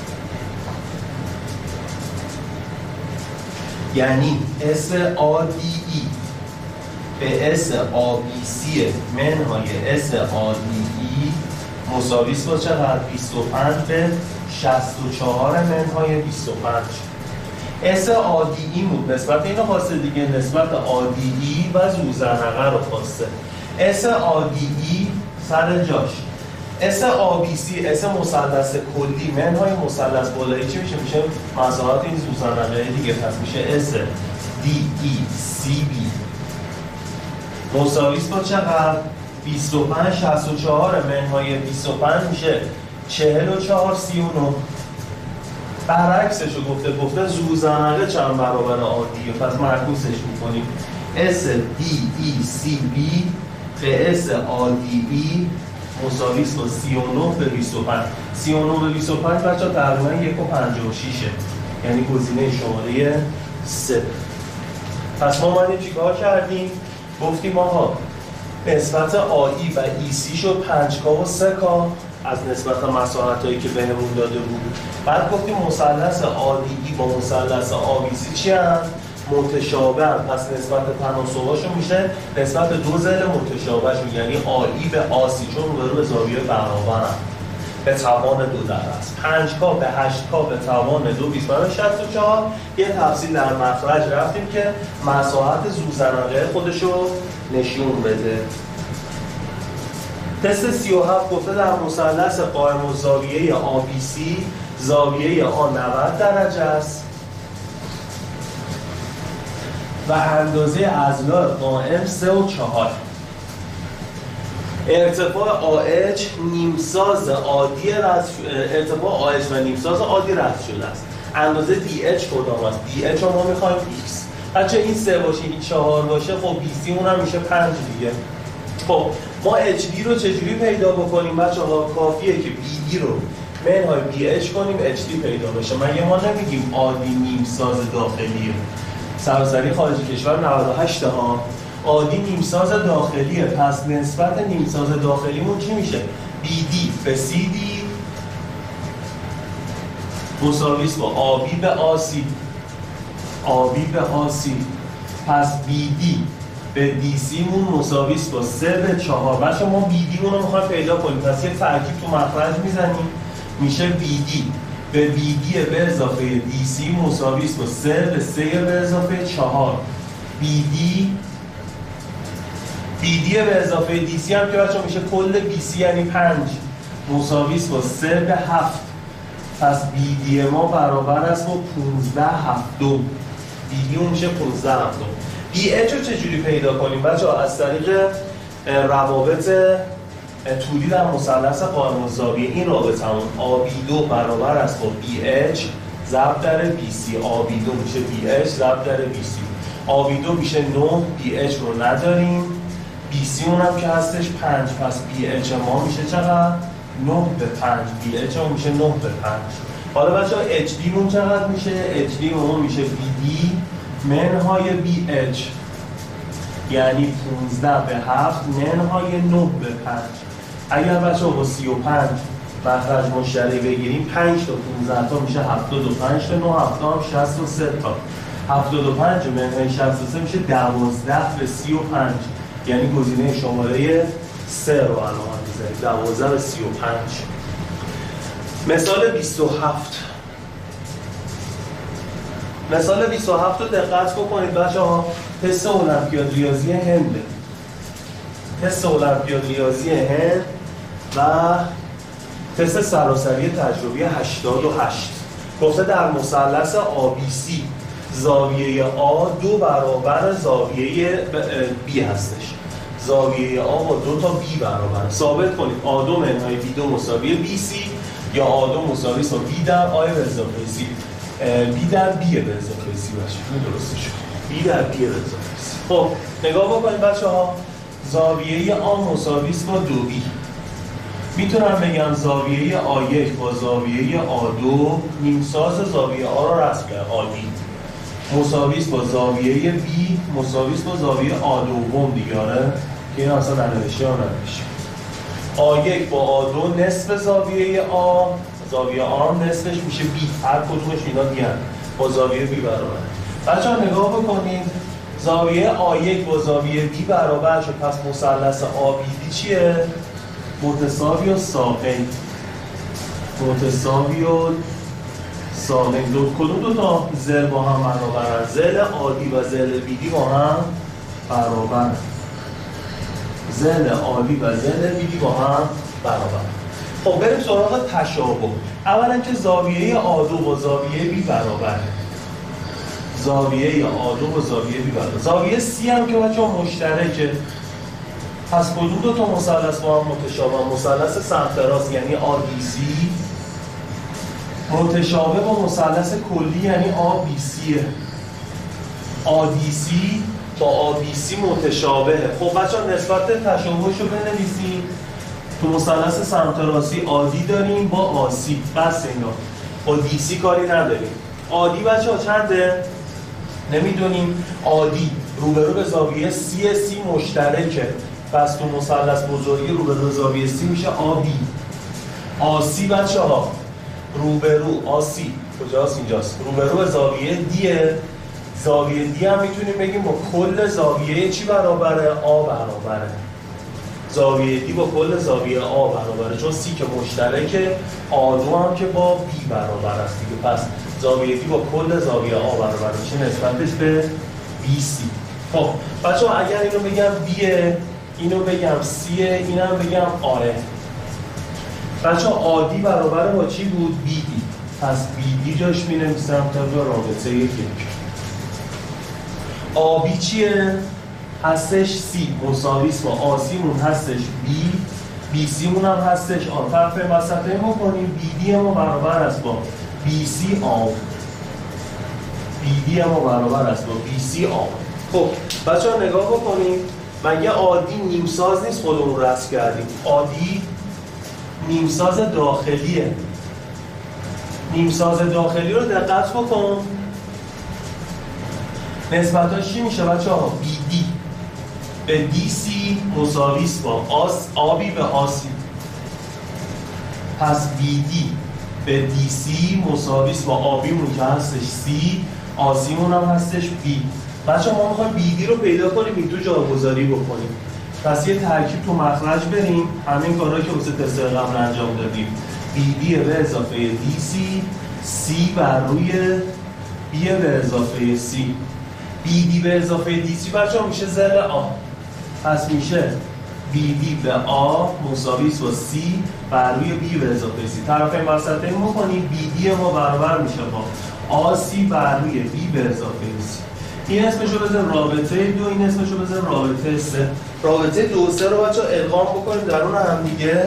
یعنی اس آ دی ای به اس آ بی سی منهای اس آ دی ای مساوی است با چقدر؟ بیست و پنج به شصت و چهار منهای بیست و پنج. اس آ دی ای بود نسبت اینو خواسته دیگه، نسبت آ دی ای و زوزنقه رو خواسته. اس آ دی ای سر جاش. اس آ بی سی اس مثلث کلی منهای مثلث بالایی چی میشه؟ میشه مساحت این زوزنقه دیگه. پس میشه اس دی ای سی بی مساوی است با چقدر؟ بیست و پنج شصت و چهار منهای بیست و پنج میشه چهل و چهار سی و نه. برعکسش رو گفته، گفته زوزنقه چند برابر آدیه، پس معکوسش میکنیم. اس دی ای سی بی به اس آ دی ای مساوی است با سی و نه به بیست و پنج. سی و نه به بیست و پنج بچه‌ها تقریبا یک و پنجاه و شش، یعنی گزینه شماره سه. پس ما اومدیم چیکار کردیم؟ گفتیم آها نسبت آیی و ای سی شد پنج کا و سه کا از نسبت مساحتایی که بهمون داده بود. بعد گفتیم مثلث آ دی ای با مثلث آ بی سی چی هست؟ متشابه هم. پس نسبت تناسباشون میشه نسبت دو ضلع متشابهشون، یعنی آیی به آسی، چون روبرو به زاویه برابر هم به توان دو در است. پنج کا به هشت کا به توان دو، بیست و پنج شصت و چهار. یه تفصیل در مخرج رفتیم که مساحت زوزنقه خودشو نشون بده. تست سی و هفت گفته در مثلث قائم الزاویه آ بی سی زاویه آ نود درجه است و اندازه اضلاع قائم سه و چهار. ارتفاع آ اچ نیمساز عادی رد ارتفاع آ اچ و نیمساز عادی رد شده است. اندازه دی اچ کدام است؟ دی اچ رو ما میخوایم ایکس. بچه این سه باشه این چهار باشه، خب بی سی اون هم میشه پنج دیگه. خب ما اچ دی رو چجوری پیدا بکنیم بچه ها؟ کافیه که بی دی رو منهای بی اچ کنیم اچ دی پیدا بشه. مگه ما نمیگیم عادی نیمساز داخلیه؟ سراسری خارج کشور نود و هشت ها. آدی نیمساز داخلیه، پس نسبت نیمساز داخلیمون چی میشه؟ بی دی به سی دی مساویس با آبی به آسی، آبی به آسی، پس بی دی به دی سی مون مساویس با سه به چهار. بچه ما بی دی مون رو میخوایم پیدا کنیم، پس یه ترکیب تو مخرج میزنیم، میشه بی دی به بی دی به اضافه دی سی مساویس با سه به سه به اضافه چهار. بی دی بی دی به اضافه دی سی هم که بچه میشه کل بی سی یعنی پنج مساویس با سه به هفت. پس بی دی ما برابر است با پونزده هفتم. بی دی اون میشه پونزده هفتم. بی اچ رو چجوری پیدا کنیم بچه ها؟ از طریق روابط طولی در مثلث قائم الزاویه. این رابطه همون آ بی دو برابر است با بی اچ ضرب در بی سی. آ بی دو میشه بی اچ ضرب در بی سی. آ بی دو میشه نه، بی اچ رو نداریم، بی سی اونم که هستش پنج، پس بی اچ ما میشه چقدر؟ نه به پنج. بی اچ ما میشه نه به پنج. حالا بچه ها اچ دی مون چقدر میشه؟ اچ دی مون میشه بی دی منهای بی اچ یعنی پونزده به هفت منهای نه به پنج. اگر بچه ها با سی و پنج مخرج مشترک بگیریم پنج تا پونزده تا میشه هفتاد و پنج تا، نه هفته هم شصت و سه تا. هفتاد و پنج منهای شصت و سه میشه دوازده به سی و پنج، یعنی گزینه شماره سه رو علامت می‌ذاریم، دوازده به سی و پنج. مثال بیست و هفت. مثال بیست و هفت رو دقت بکنید بچه ها. تست المپیاد ریاضی هند، تست المپیاد ریاضی هند و تست سراسری تجربی هشتاد و هشت. گفته در مثلث آ بی سی زاویه آ دو برابر زاویه بی هستش. زاویه آ با دو تا بی برابر. ثابت کنید آ دو منهای بی دو مساوی بی سی یا آ دو مساوی با بی در آ به اضافه سی. بی در بی به اضافه سی باشه. این درسته شد. بی در بی به اضافه سی. خب نگاه بکنید بچه ها. زاویه آ مساوی با دو بی. میتونم بگم زاویه آ یک با زاویه آ دو نیمساز زاویه آ رو رسم کرد. آدی مساویس با زاویه بی مساویس با زاویه آ دوم دیگه. آره که این اصلا ننوشته ها ننوشته. آ یک با آ دو نصف زاویه آ، زاویه آ نصفش میشه بی. هر کدومش اینا دیگه با زاویه بی برابر. بچه ها نگاه بکنید. زاویه آ یک با زاویه بی برابر شد، پس مثلث آ بی دی چیه؟ متساوی و ساقین. متساوی و ساقین. دو کدوم دو تا زل با هم برابرن؟ زل آدی و زل بیدی با هم برابرن. زل آدی و زل بیدی با هم برابرن. خب بریم سراغ تشابه. اولا که زاویه آ دو با زاویه بی برابره. زاویه آ دو با زاویه بی برابره. زاویه سی هم که بچه‌ها مشترکه. پس کدوم دو تا مثلث با هم متشابه؟ مثلث سمت راست یعنی آ دی سی متشابه با مثلث کلی یعنی آ بی سی. آ دی سی با آ بی سی متشابهه. خب بچه‌ها نسبت تشابهش رو بنویسیم. تو مثلث سمت راستی آدی داریم با آسی، بس اینا. با دی سی کاری نداریم. آدی بچه‌ها چنده؟ نمیدونیم. آدی روبرو به زاویه سی سی مشترکه. پس تو مثلث بزرگی روبرو به زاویه سی میشه آ بی. آسی بچه‌ها روبرو آسی کجاست؟ اینجاست. روبرو به زاویه دیه. زاویه دی هم میتونیم بگیم با کل زاویه چی برابره؟ آ برابره. زاویه دی با کل زاویه آ برابره، چون سی که مشترکه، آ دو هم که با بی برابر است دیگه. پس زاویه دی با کل زاویه آ برابر میشه نسبتش به بی سی. خب بچه‌ها اگر اینو بگم بیه، اینو بگم سیه، اینم بگم آره. بچه‌ها آدی برابر با چی بود؟ بی دی. پس بی دی جاش می‌نویسم تا رابطه یک. آبی چیه؟ هستش سی مساویس با آسی مون هستش بی، بی سی مون هم هستش آ. طرف وسطه ما کنیم. بی دی ما برابر است با بی سی آب. بی دی ما برابر است با بی سی آب. خب بچه ها نگاه بکنیم. مگه عادی نیمساز نیست؟ خودمون رسم کردیم. عادی نیمساز داخلیه. نیمساز داخلی رو دقت بکن. نسبتاش چی میشه بچه ها؟ بی دی. به دی سی مساوی است با آس آبی به آسی. پس بی دی به دی سی مساوی است با آبیمون که هستش سی، آسیمون هم هستش بی. بچه ما میخوایم بی دی رو پیدا کنیم، این تو جاگذاری بکنیم. پس یه ترکیب تو مخرج بریم، همین کارهایی که واسه تست قبل انجام دادیم. بی دی به اضافه دی سی، سی بر روی بی به اضافه سی. بی دی به اضافه دی سی بچه ها میشه زل آ. پس میشه بی دی به آ مساوی است با سی بر روی بی به اضافه سی. طرفین وسطین میکنیم، بی دی ما برابر میشه با آ سی بر روی بی به اضافه سی. این اسمشو بزن رابطه دو، این اسمشو بزن رابطه سه. رابطه دو و سه رو بچه ها ادغام بکنیم درون هم دیگه.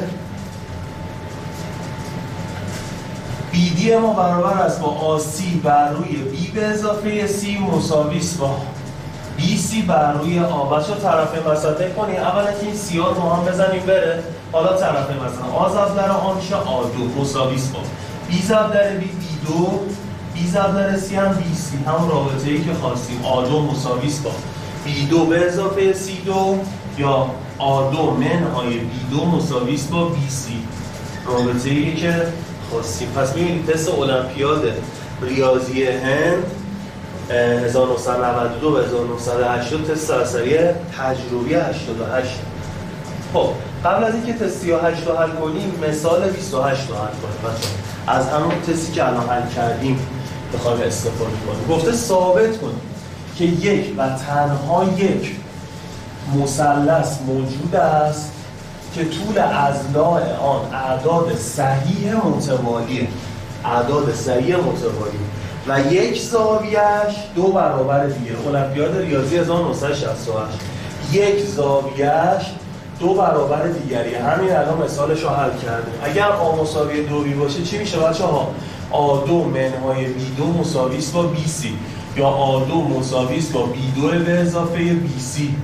بی دی ما برابر است با آ سی بر روی بی به اضافه سی مساوی است با بی سی بر روی آ. بچه طرفین وسطین کنیم. اولا که این سی ها رو هم بزنیم بره. حالا طرفین وسطین آ ضرب در آ میشه آ دو مساوی است با بی ضرب در بی بی دو، بی ضرب در سی هم بی سی، هم رابطه ای که خواستیم. آ دو مساوی است با بی دو به اضافه سی دو یا آ دو منهای بی دو مساوی است با بی سی، رابطه ای که خواستیم. پس می‌بینید تست المپیاد ریاضی هند هزار و نهصد و نود و دو و هزار و نهصد و هشتاد تست سراسری تجربی هشتاد و هشت. خب قبل از اینکه تست سی و هشت رو حل کنیم مثال بیست و هشت رو حل کنیم. بچه‌ها از همون تستی که الان حل کردیم بخوایم استفاده کنیم. گفته ثابت کنیم که یک و تنها یک مثلث موجود است که طول اضلاع آن اعداد صحیح متوالیه. اعداد صحیح متوالی و یک زاویه‌اش دو برابر دیگه. المپیاد ریاضی هزار و نهصد و شصت و هشت. یک زاویه‌اش دو برابر دیگری. همین الان مثالش رو حل کردیم. اگر آ مساوی دو بی باشه چی میشه بچه‌ها؟ آ دو منهای بی دو مساوی است با بی سی یا آ دو مساوی است با بی دو به اضافه بی سی.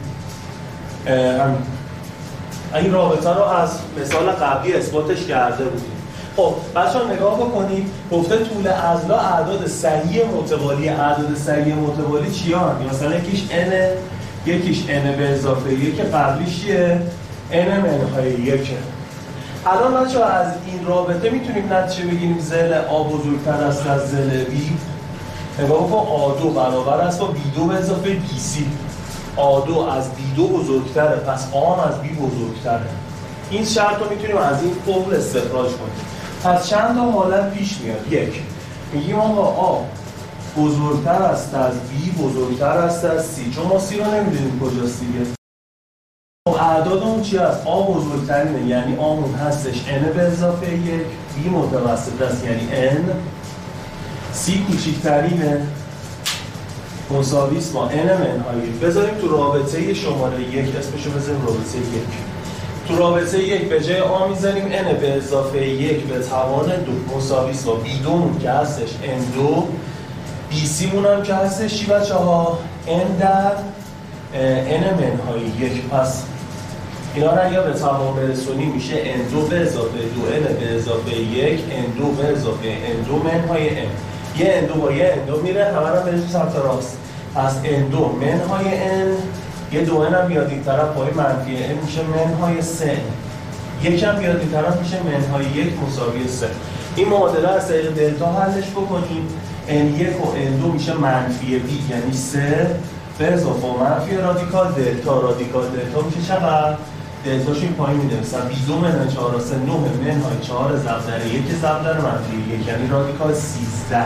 این رابطه رو از مثال قبلی اثباتش کرده بودیم. خب بچه‌ها نگاه بکنید. گفته طول اضلاع اعداد صحیح متوالی. اعداد صحیح متوالی چیان؟ مثلا یکیش n، یکیش n به اضافه یک، قبلیش چیه؟ n منهای یک. الان بچه‌ها از این رابطه میتونیم نتیجه بگیریم زل آ بزرگتر است از زل بی. نگاه کن آ دو برابر است با بی دو به اضافه بی سی. آ دو از بی دو بزرگتره، پس آ هم از بی بزرگتره. این شرط رو میتونیم از این فرمول استخراج کنیم. پس چند تا حالت پیش میاد. یک، میگیم آقا آ بزرگتر است از بی بزرگتر است از سی، چون ما سی رو نمیدونیم کجاست دیگه. خب اعدادمون چی هست؟ آ بزرگترینه یعنی آمون هستش n به اضافه یک، بی متوسط است یعنی n، سی کوچیکترینه مساوی است با n منهای. بذاریم تو رابطه شماره یک اسمشو بذاریم رابطه یک. تو رابطه یک به جای آ میذاریم n به اضافه یک به توان دو مساوی است با بی دو که هستش n دو، بی سی مون هم که هستش چی بچه‌ها؟ n در n منهای یک. پس اینا رو اگر به تمام برسونیم میشه n دو به اضافه دو n به اضافه یک n دو به اضافه n دو منهای n. یه n دو با یه n دو میره، همه رو بریم سمت راست. پس n دو منهای n، یه دو n هم بیاد این طرف پای منفی n میشه منهای سه. یک هم بیاد این طرف میشه منهای یک مساوی سه. این معادله از طریق دلتا حلش بکنیم. n یک و n دو میشه منفی بی یعنی سه به اضافه منفی رادیکال دلتا. رادیکال دلتا میشه چقدر؟ دلتاش این پایین می‌نویسم بی دو منهای چهار و سه نه منهای چهار ضرب در یک ضرب در منفی یک یعنی رادیکال سیزده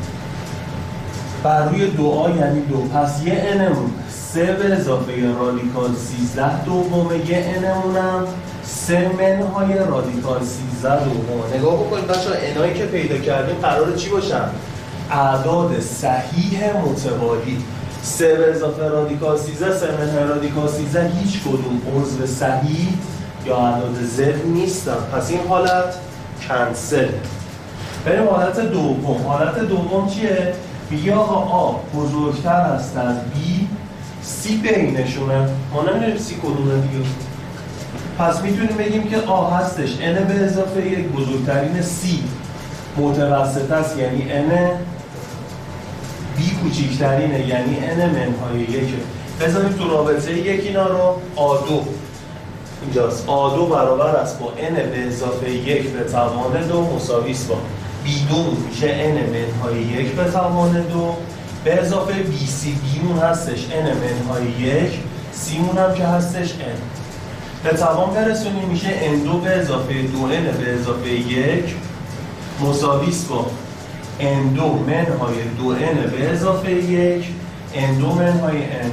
بر روی دو آ یعنی دو. پس یه انمون سه به اضافه رادیکال سیزده دومه، یه انمونم سه منهای رادیکال سیزده دومه. نگاه بکنید بچه‌ها انایی که پیدا کردیم قراره چی باشن؟ اعداد صحیح متوالی. سه به اضافه رادیکال سیزده، سه منهای رادیکال سیزده هیچ کدوم عضو صحیح یا اعداد ضد نیستن. پس این حالت کنسل. بریم حالت دوم. حالت دوم چیه؟ میگه آقا آ بزرگتر است از بی، سی بینشونه. ما نمیدونیم سی کدومه دیگه. پس میتونیم بگیم که آ هستش n به اضافه یک بزرگترین سی متوسط است یعنی n، بی کوچیکترینه یعنی n منهای یکه. بذاریم تو رابطه یک اینا رو آ دو اینجاست. آ دو برابر است با n به اضافه یک به توان دو مساوی است با بی دو میشه n منهای یک به توان دو به اضافه بی سی. بیمون هستش n منهای یک، سیمون هم که هستش n. به توان برسونیم میشه n دو به اضافه دو n به اضافه یک مساوی است با n دو منهای دو n به اضافه یک n دو منهای n.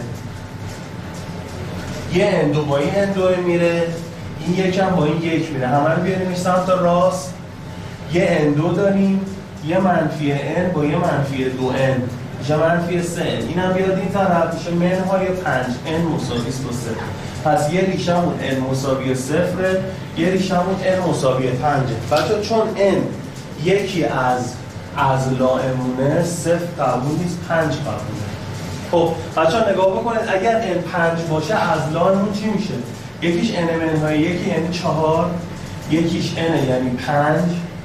یه n دو با این n دو میره، این یک هم با این یک میره، همه رو بیاریم سمت راست. یه n دو داریم، یه منفی n با یه منفی دو n میشه منفی سه n. این هم بیاد این طرف میشه منهای پنج n مساوی است با صفر. پس یه ریشمون n مساوی صفره، یه ریشمون n مساوی پنجه. بچه چون n یکی از اضلاعمونه صفر قبول نیست، پنج قبوله. خب بچه نگاه بکنید اگر n پنج باشه اضلاعمون چی میشه؟ یکیش n منهای یکی یعنی چهار، یکیش n یعنی پنج،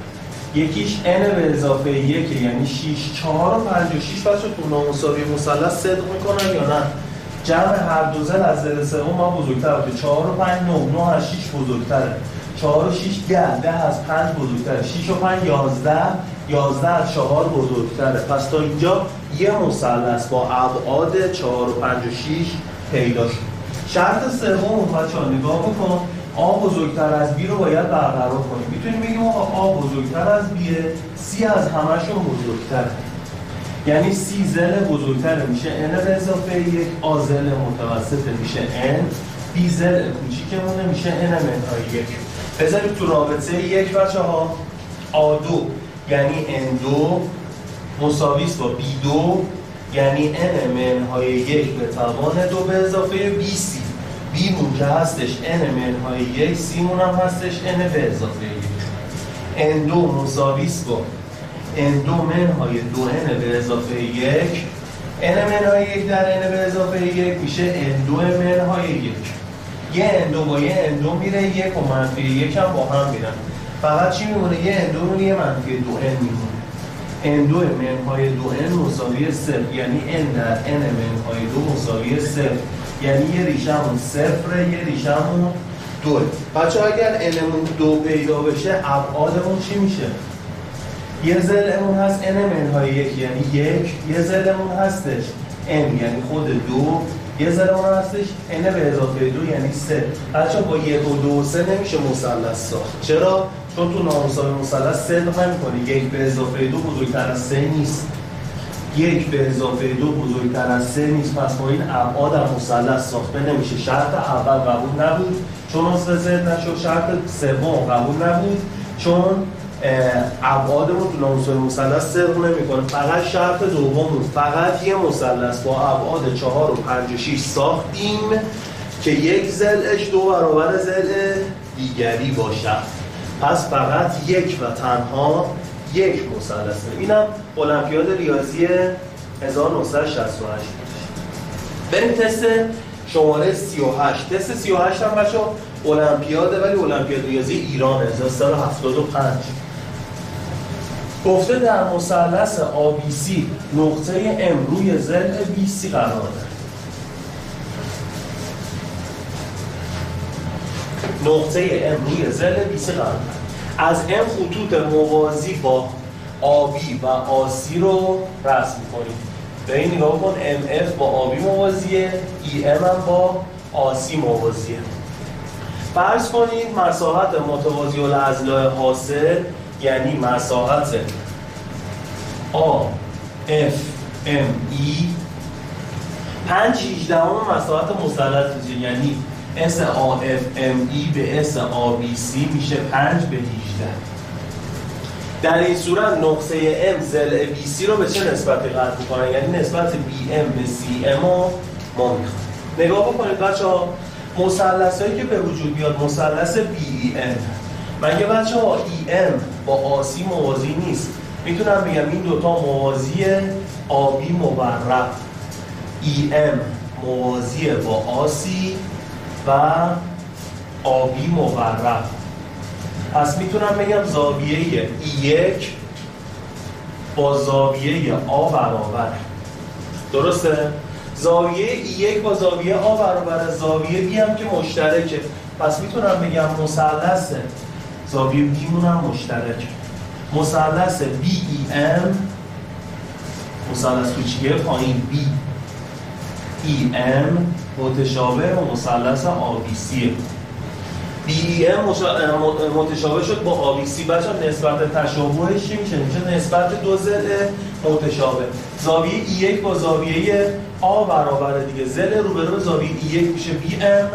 یکیش n به اضافه یک یعنی شش. چهار و پنج و شش بچه تو نامساوی مثلث صدق میکنن یا نه؟ جمع هر دو ضلع از ضلع سوم ما بزرگتر بوده. چهار و پنج نه، نه از شش بزرگتره. چهار و شش ده، ده از پنج بزرگتره. شش و پنج یازده، یازده از چهار بزرگتره. پس تا اینجا یه مثلث با ابعاد چهار و پنج و شش پیدا شد. شرط سوم بچه‌ها نگاه بکن، آ بزرگتر از b رو باید برقرار کنیم. میتونیم بگیم آ بزرگتر از b، c از همشون بزرگتره. یعنی سی ضلع بزرگتر میشه n به اضافه یک، آ ضلع متوسط میشه n، b ضلع کوچیکمونه میشه n منهای یک. بذاریم تو رابطه یک بچه ها آ دو یعنی n دو مساوی است با بی دو یعنی n منهای یک به توان دو به اضافه بی سی. b مون که هستش n منهای یک، سی مون هم هستش n به اضافه یک. n دو مساوی است با n دو منهای دو n به اضافه یک. n منهای یک در n به اضافه یک میشه n دو منهای یک. یه n دو با یه n دو میره، یک و منفی یک هم با هم میرن. فقط چی میمونه؟ یه n دو رو یه منفی دو n میمونه. n دو منهای دو n مساوی صفر، یعنی n در n منهای دو مساوی صفر، یعنی یه ریشمون صفره، یه ریشمون دوه. بچه اگر nمون دو پیدا بشه ابعادمون چی میشه؟ یه ضلعمون هست n منهای یک یعنی یک، یه ضلعمون هستش n یعنی خود دو، یه ضلعمون هستش n به اضافه دو یعنی سه. بچه با یک و دو و سه نمیشه مثلث ساخت. چرا؟ چون تو نامساوی مثلث صدق نمی‌کنه. یک به اضافه دو بزرگتر از سه نیست. یک به اضافه دو بزرگتر از سه نیست. پس با این ابعاد هم مثلث ساخته نمیشه. شرط اول قبول نبود چون اصل زد نشد. شرط سوم قبول نبود چون ابعادمون تو نامساوی مثلث صدق نمی‌کنه. فقط شرط دوممون فقط یه مثلث با ابعاد چهار و پنج و شش ساختیم که یک ضلعش دو برابر ضلع دیگری باشد. پس فقط یک و تنها یک مثلثه. اینم المپیاد ریاضی هزار و نهصد و شصت و هشت. بریم تست شماره سی و هشت. تست سی و هشت هم بچه المپیاده ولی المپیاد ریاضی ایران هزار و سیصد و هفتاد و پنج. گفته در مثلث آ بی سی نقطه M روی ضلع بی سی قرار دارد. نقطه M روی ضلع بی سی قرار دارد. از M خطوط موازی با آ بی و آ سی رو رسم کنیم. به این نگاه کن، ام اف با آ بی موازیه، ای ام هم با آ سی موازیه. فرض کنید مساحت متوازی الاضلاع حاصل یعنی مساحت آ اف ام ای پنج هجدهم مساحت مثلث میشه، یعنی اس آ اف ام ای به اس آ بی سی میشه پنج به هجده. در این صورت نقطه ام ضلع بی سی رو به چه نسبتی قطع میکنن؟ یعنی نسبت بی ام به سی ام رو ما میخوایم. نگاه بکنید بچه‌ها، مثلثایی که به وجود بیاد مثلث بی ای ام، مگه بچه‌ها ای ام با آ سی موازی نیست؟ میتونم بگم این دوتا موازی آ بی مورب، ای ام موازی با آ سی و آ بی مورب. پس میتونم بگم زاویه ای یک با زاویه آ برابر. درسته؟ زاویه ای یک با زاویه آ برابر زاویه بی هم که مشترکه، پس میتونم بگم مثلث زاویه بی مون هم مشترک. مثلث بی ای ام، مثلث کوچیکه پایین بی ای ام متشابه با مثلث آ بی سی. بی ای ام متشابه شد با آ بی سی. بچه نسبت تشابهش چی میشه؟ میشه نسبت دو ضلع متشابه. زاویه ای یک با زاویه آ برابر دیگه، ضلع روبرو زاویه ای یک میشه بی ام،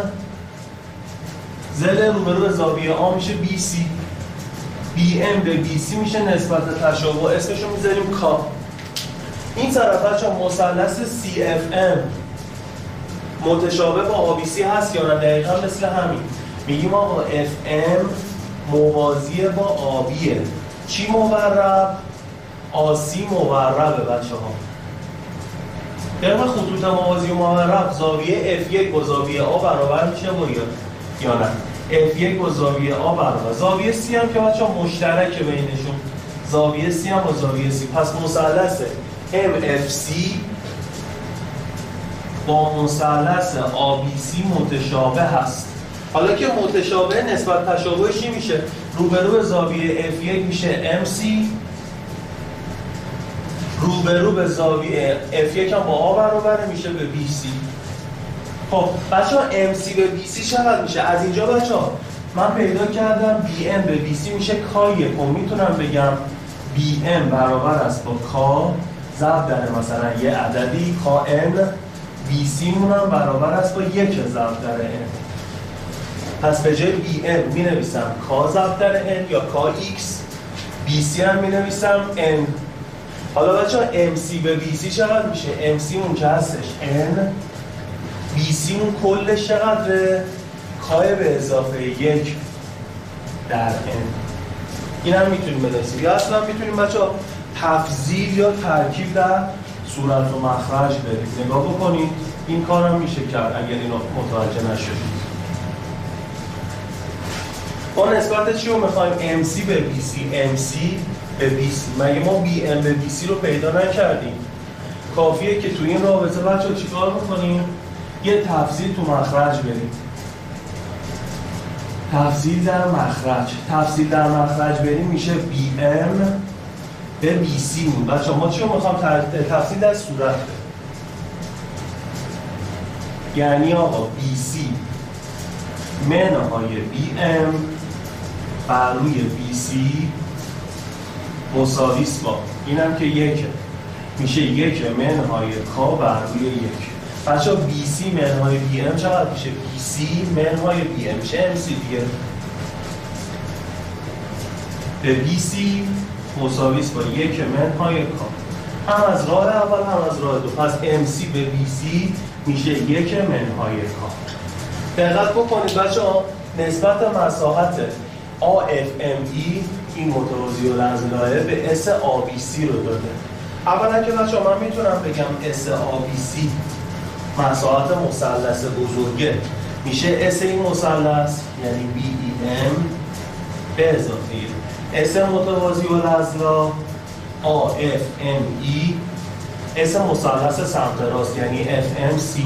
ضلع روبرو زاویه آ میشه بی سی. بی ام به بی سی میشه نسبت تشابه، اسمشو میذاریم کا. این طرف بچه مثلث سی اف ام متشابه با آ بی سی هست یا نه؟ دقیقا مثل همین میگیم آقا اف ام موازی با آبیه. چی مورب؟ آسی موربه بچه ها. طبق خطوط موازی و مورب زاویه اف یک با زاویه آ برابر میشه با یا نه؟ اف یک با زاویه آ برابر. زاویه سی هم که بچه ها مشترکه بینشون، زاویه سی هم با زاویه سی، پس مثلث ام اف سی با مثلث آ بی سی متشابه هست. حالا که متشابه نسبت تشابهش چی میشه؟ روبرو به زاویه اف یک میشه ام سی، روبرو به زاویه اف یک هم با آ برابره میشه به بی سی. خب بچه ها ام سی به بی سی چقدر میشه؟ از اینجا بچه ها من پیدا کردم بی ام به بی سی میشه کا یک. میتونم بگم بی ام برابر است با کا ضرب در مثلا یه عددی کا ان، بی سی مونم برابر است با یک ضرب در ان. پس به جای بی ام می نویسم کا ضرب در ان یا کا ایکس، بی سی هم می نویسم ان. حالا بچه ها ام سی به بی سی چقدر میشه؟ ام سی مون که هستش ان، بی سی مون کلش چقدره؟ کای به اضافه یک در ان. این هم میتونیم بنویسیم، یا اصلا میتونیم بچه ها تفضیل یا ترکیب در صورت و مخرج بریم. نگاه بکنید این کار هم میشه کرد اگر اینو متوجه نشدید. ما نسبت چی رو میخوایم؟ ام سی به بی سی، ام سی به بی سی. مگه ما بی ام به بی سی رو پیدا نکردیم؟ کافیه که تو این رابطه بچه چیکار بکنیم؟ یه تفضیل تو مخرج بریم. تفضیل در مخرج، تفضیل در مخرج بریم میشه بی ام به بی سی مون. بچه ما چی رو میخوام؟ تفضیل در صورت بریم. یعنی آقا بی سی منهای بی ام بر روی بی سی مساویس با اینم که یکه، میشه یک منهای کا بر روی یک. بچه بی سی منهای بی ام چقدر میشه؟ بی سی منهای بی ام میشه ام سی دیگه، به بی سی مساویس با یک منهای کا، هم از راه اول هم از راه دو. پس ام سی به بی سی میشه یک منهای کا. دقت بکنید بچه ها نسبت مساحت آ اف ام ای این متوازی و لنزلایه به اس آ بی سی رو داده. اولا که بچه ها من میتونم بگم اس آ بی سی مساحت مثلث بزرگه میشه اس این مثلث یعنی بی ای ام به اضافه اس متوازی و لنزلا آ اف ام ای اس مثلث سمت راست یعنی اف ام سی.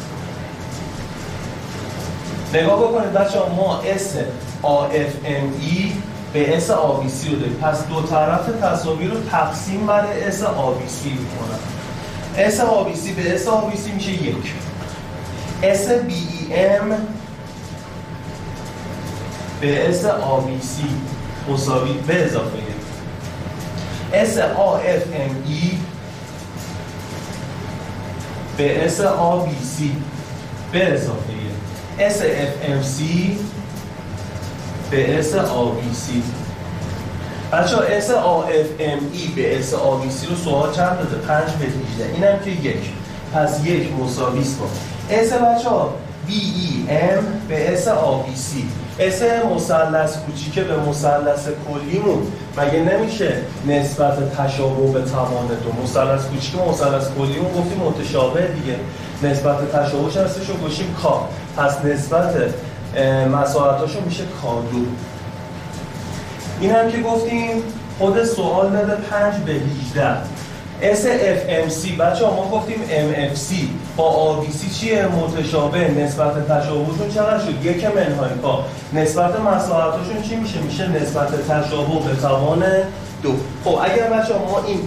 نگاه بکنید بچه ها ما اس آ اف ام ای به اس آ بی سی رو داریم، پس دو طرف تساوی رو تقسیم بر اس آ بی سی میکنم. اس آ بی سی به اس آ بی سی میشه یک. اس بی ای ام به اس آ بی سی مساوی به اضافه یک. اس آ اف ام ای به اس آ بی سی به اضافه یک. اس اف ام سی به اس آ بی سی. بچه ها اس آ اف ام ای به اس آ بی سی رو سوال چند داده؟ پنج به هجده. این هم که یک، پس یک مساویس با اس بچه ها بی ای ام به اس آ بی سی. اس مثلث کوچیکه به مثلث کلیمون مگه نمیشه نسبت تشابه به توان دو؟ مثلث کوچیکه مثلث کلیمون گفتیم متشابه دیگه، نسبت تشابهش هستشو گوشیم کا، پس نسبت مساحتاشو میشه کا دو. این هم که گفتیم خود سوال داده پنج به هجده. اس اف ام سی بچه ها ما گفتیم ام اف سی با آر بی سی چیه؟ متشابه. نسبت تشابهشون چقدر شد؟ یک منهای کا. نسبت مساحتشون چی میشه؟ میشه نسبت تشابه به توان دو. خب اگر بچه ها ما این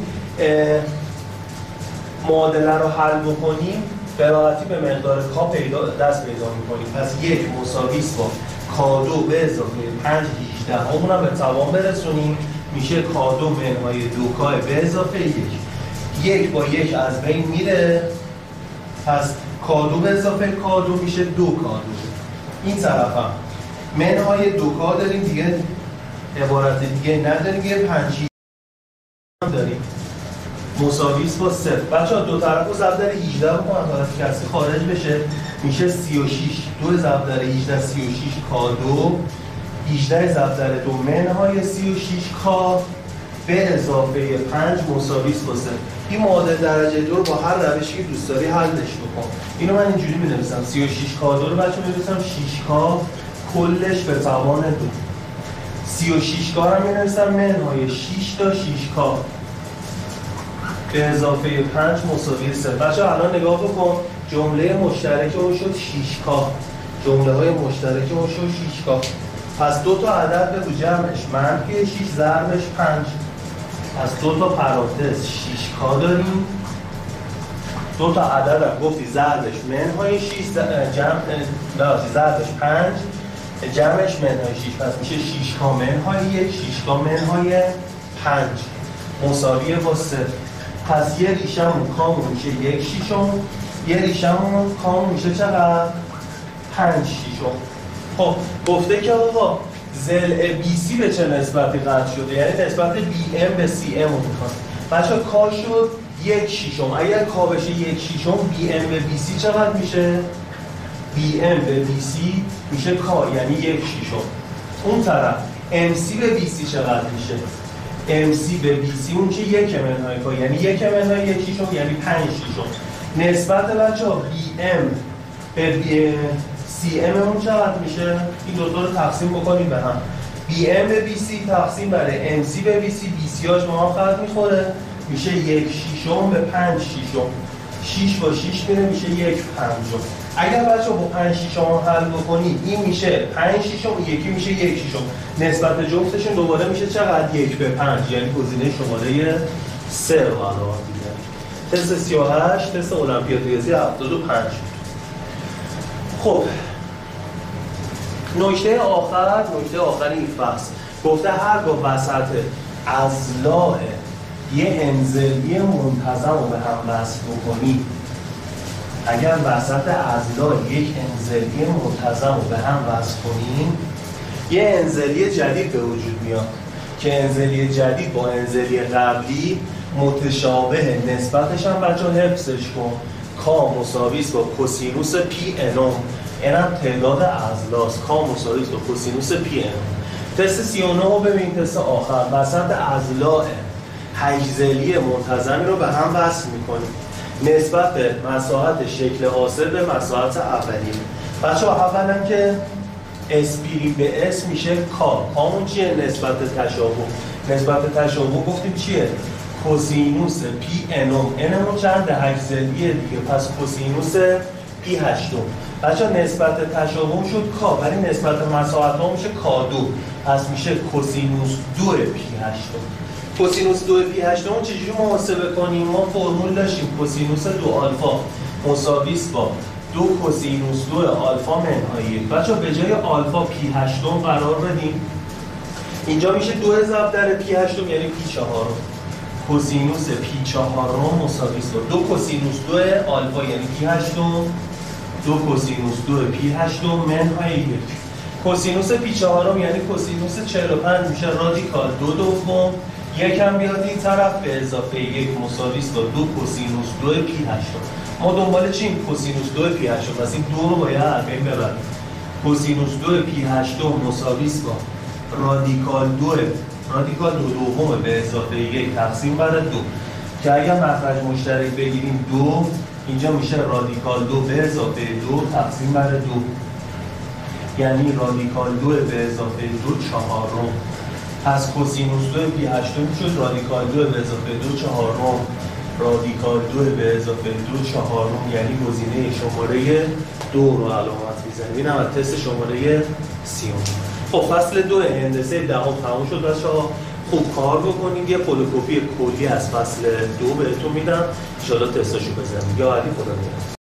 معادله رو حل بکنیم به راحتی به مقدار کا پیدا دست پیدا میکنیم. پس یک مساوی است با کا دو به اضافه پنج هجده همون هم به توان برسونیم میشه کا دو منهای دو کا به اضافه یک. یک با یک از بین میره، پس کا دو به اضافه کا دو میشه دو کا دو. این طرف هم منهای دو کا داریم دیگه، عبارت دیگه نداریم، یه پنج هم داریم مساوی است با صفر. بچه ها دو طرف رو ضرب در هجده بکنم تا کسی خارج بشه میشه سی و شش. دو ضرب در هجده سی و شش کا دو، هجده ضرب در دو منهای سی و شش کا به اضافه پنج مساوی است با صفر. این معادله درجه دو رو با هر روشی که دوست داری حلش بکن. اینو من اینجوری می‌نویسم سی و شش کا دو رو بچه‌ها می‌نویسم شش کا کلش به توان دو. سی و شش کا رو می‌نویسم منهای شش تا شش کا به اضافه پنج مساوی صفر. بچه‌ها الان نگاه بکن جمله مشترک اون شد شش کا. جمله های مشترک اون شد شش کا. پس دو تا عدد بگو جمعش منفی شش ضربش پنج. پس دو تا پرانتز شش کا داریم. دو تا عدد هم گفتی ضربش منهای شش جمع ببخشید ضربش پنج جمعش منهای شش. پس میشه شش کا منهای یک، شش کا منهای پنج مساویه با صفر. پس یه ریشمون کامون میشه یک شیشم، یه ریشمون کامون میشه چقدر؟ پنج شیشم. خب گفته که آقا ضلع بی سی به چه نسبتی قطع شده؟ یعنی نسبت بی ام به سی ام رو میخواد. بچه کا شد یک شیشم. اگر کا بشه یک شیشم بی ام به بی سی چقدر میشه؟ بی ام به بی سی میشه کا یعنی یک شیشم. اون طرف ام سی به بی سی چقدر میشه؟ ام سی به بی سی اون که یک منهای کا یعنی یک منهای یک شیشم یعنی پنج شیشم. نسبت بچه ها بی ام به بی سی ام اون چقدر میشه؟ این دو تا رو تقسیم بکنیم به هم. بی ام به بی سی تقسیم بر ام سی به بی سی، بی سی هاش با هم فرق میخوره میشه یک شیشم به پنج شیشم. شش با شش میره میشه یک پنجم. اگر بچه با پنج شیشم حل بکنیم این میشه پنج شیشم، یکی میشه یک شیشم. نسبت جفتشون دوباره میشه چقدر؟ یک به پنج. یعنی گزینه شماره سه رو قرار میده. تست سی و هشت تست المپیاد ریاضی هفتاد و پنج. خب نکته آخر نکته آخر این فصل گفته هرگاه وسط اضلاع یه انزلی منتظم رو به هم وصل بکنی، اگر وسط اضلاع یک انزلی منتظم رو به هم وصل کنیم یه انزلی جدید به وجود میاد که انزلی جدید با انزلی قبلی متشابه. نسبتش هم بچه حفظش کن. کا مساوی است با کوسینوس پی انوم. اینم تعداد اضلاعست. کا مساوی است با کوسینوس پی انوم. تست سی و نه رو ببین. تست آخر وسط اضلاع هشت‌ضلعی منتظمی رو به هم وصل میکنیم. نسبت مساحت شکل حاصل به مساحت اولیه. بچه ها اولا که اسپیری به اس میشه کا. کامون چیه؟ نسبت تشابه. نسبت تشابه گفتیم چیه؟ کوسینوس پی انوم. انوم چند؟ هشت‌ضلعیه دیگه. پس کوسینوس پی هشتم. بچه ها نسبت تشابه شد کا ولی نسبت مساحت ها میشه کا دو. پس میشه کوسینوس دو پی هشتم. کوسینوس دو پی هشتم چجوری محاسبه کنیم؟ ما فرمول داشتیم کوسینوس دو آلفا مساوی است با دو کوسینوس دو آلفا منهای یک. بچه‌ها به جای آلفا پی هشتم قرار بدیم. اینجا میشه دو ضرب در پی هشتم یعنی پی چهارم. کوسینوس پی چهارم مساوی است با دو کوسینوس دو آلفا یعنی پی هشتم، دو کوسینوس دو پی هشتم منهای یک. کوسینوس پی چهارم یعنی کوسینوس چهل و پنج میشه رادیکال دو دوم. یکم بیاد این طرف به اضافه یک مساوی است با دو کوسینوس دو پی هشتم. ما دنبال چیم؟ کوسینوس دو پی هشتم. پس این دو رو باید از بین ببریم. کوسینوس دو پی هشتم مساوی است با رادیکال دو رادیکال دو دوم به اضافه یک تقسیم بر دو که اگر مخرج مشترک بگیریم دو، اینجا میشه رادیکال دو به اضافه دو تقسیم بر دو یعنی رادیکال دو به اضافه دو چهارم. پس کوسینوس دو پی هشتم شد رادیکال دو به اضافه دو چهارم رادیکال دو به اضافه دو چهارم، یعنی گزینه شماره دو رو علامت میزنیم. این هم از تست شماره سیوم. خب فصل دو هندسه دهم تموم شد بچه‌ها. خوب کار بکنید. یه فوتوکپی کلی از فصل دو بهتون میدم، ان شاءالله تستاشو بزنید. یا علی خدا نگهدار.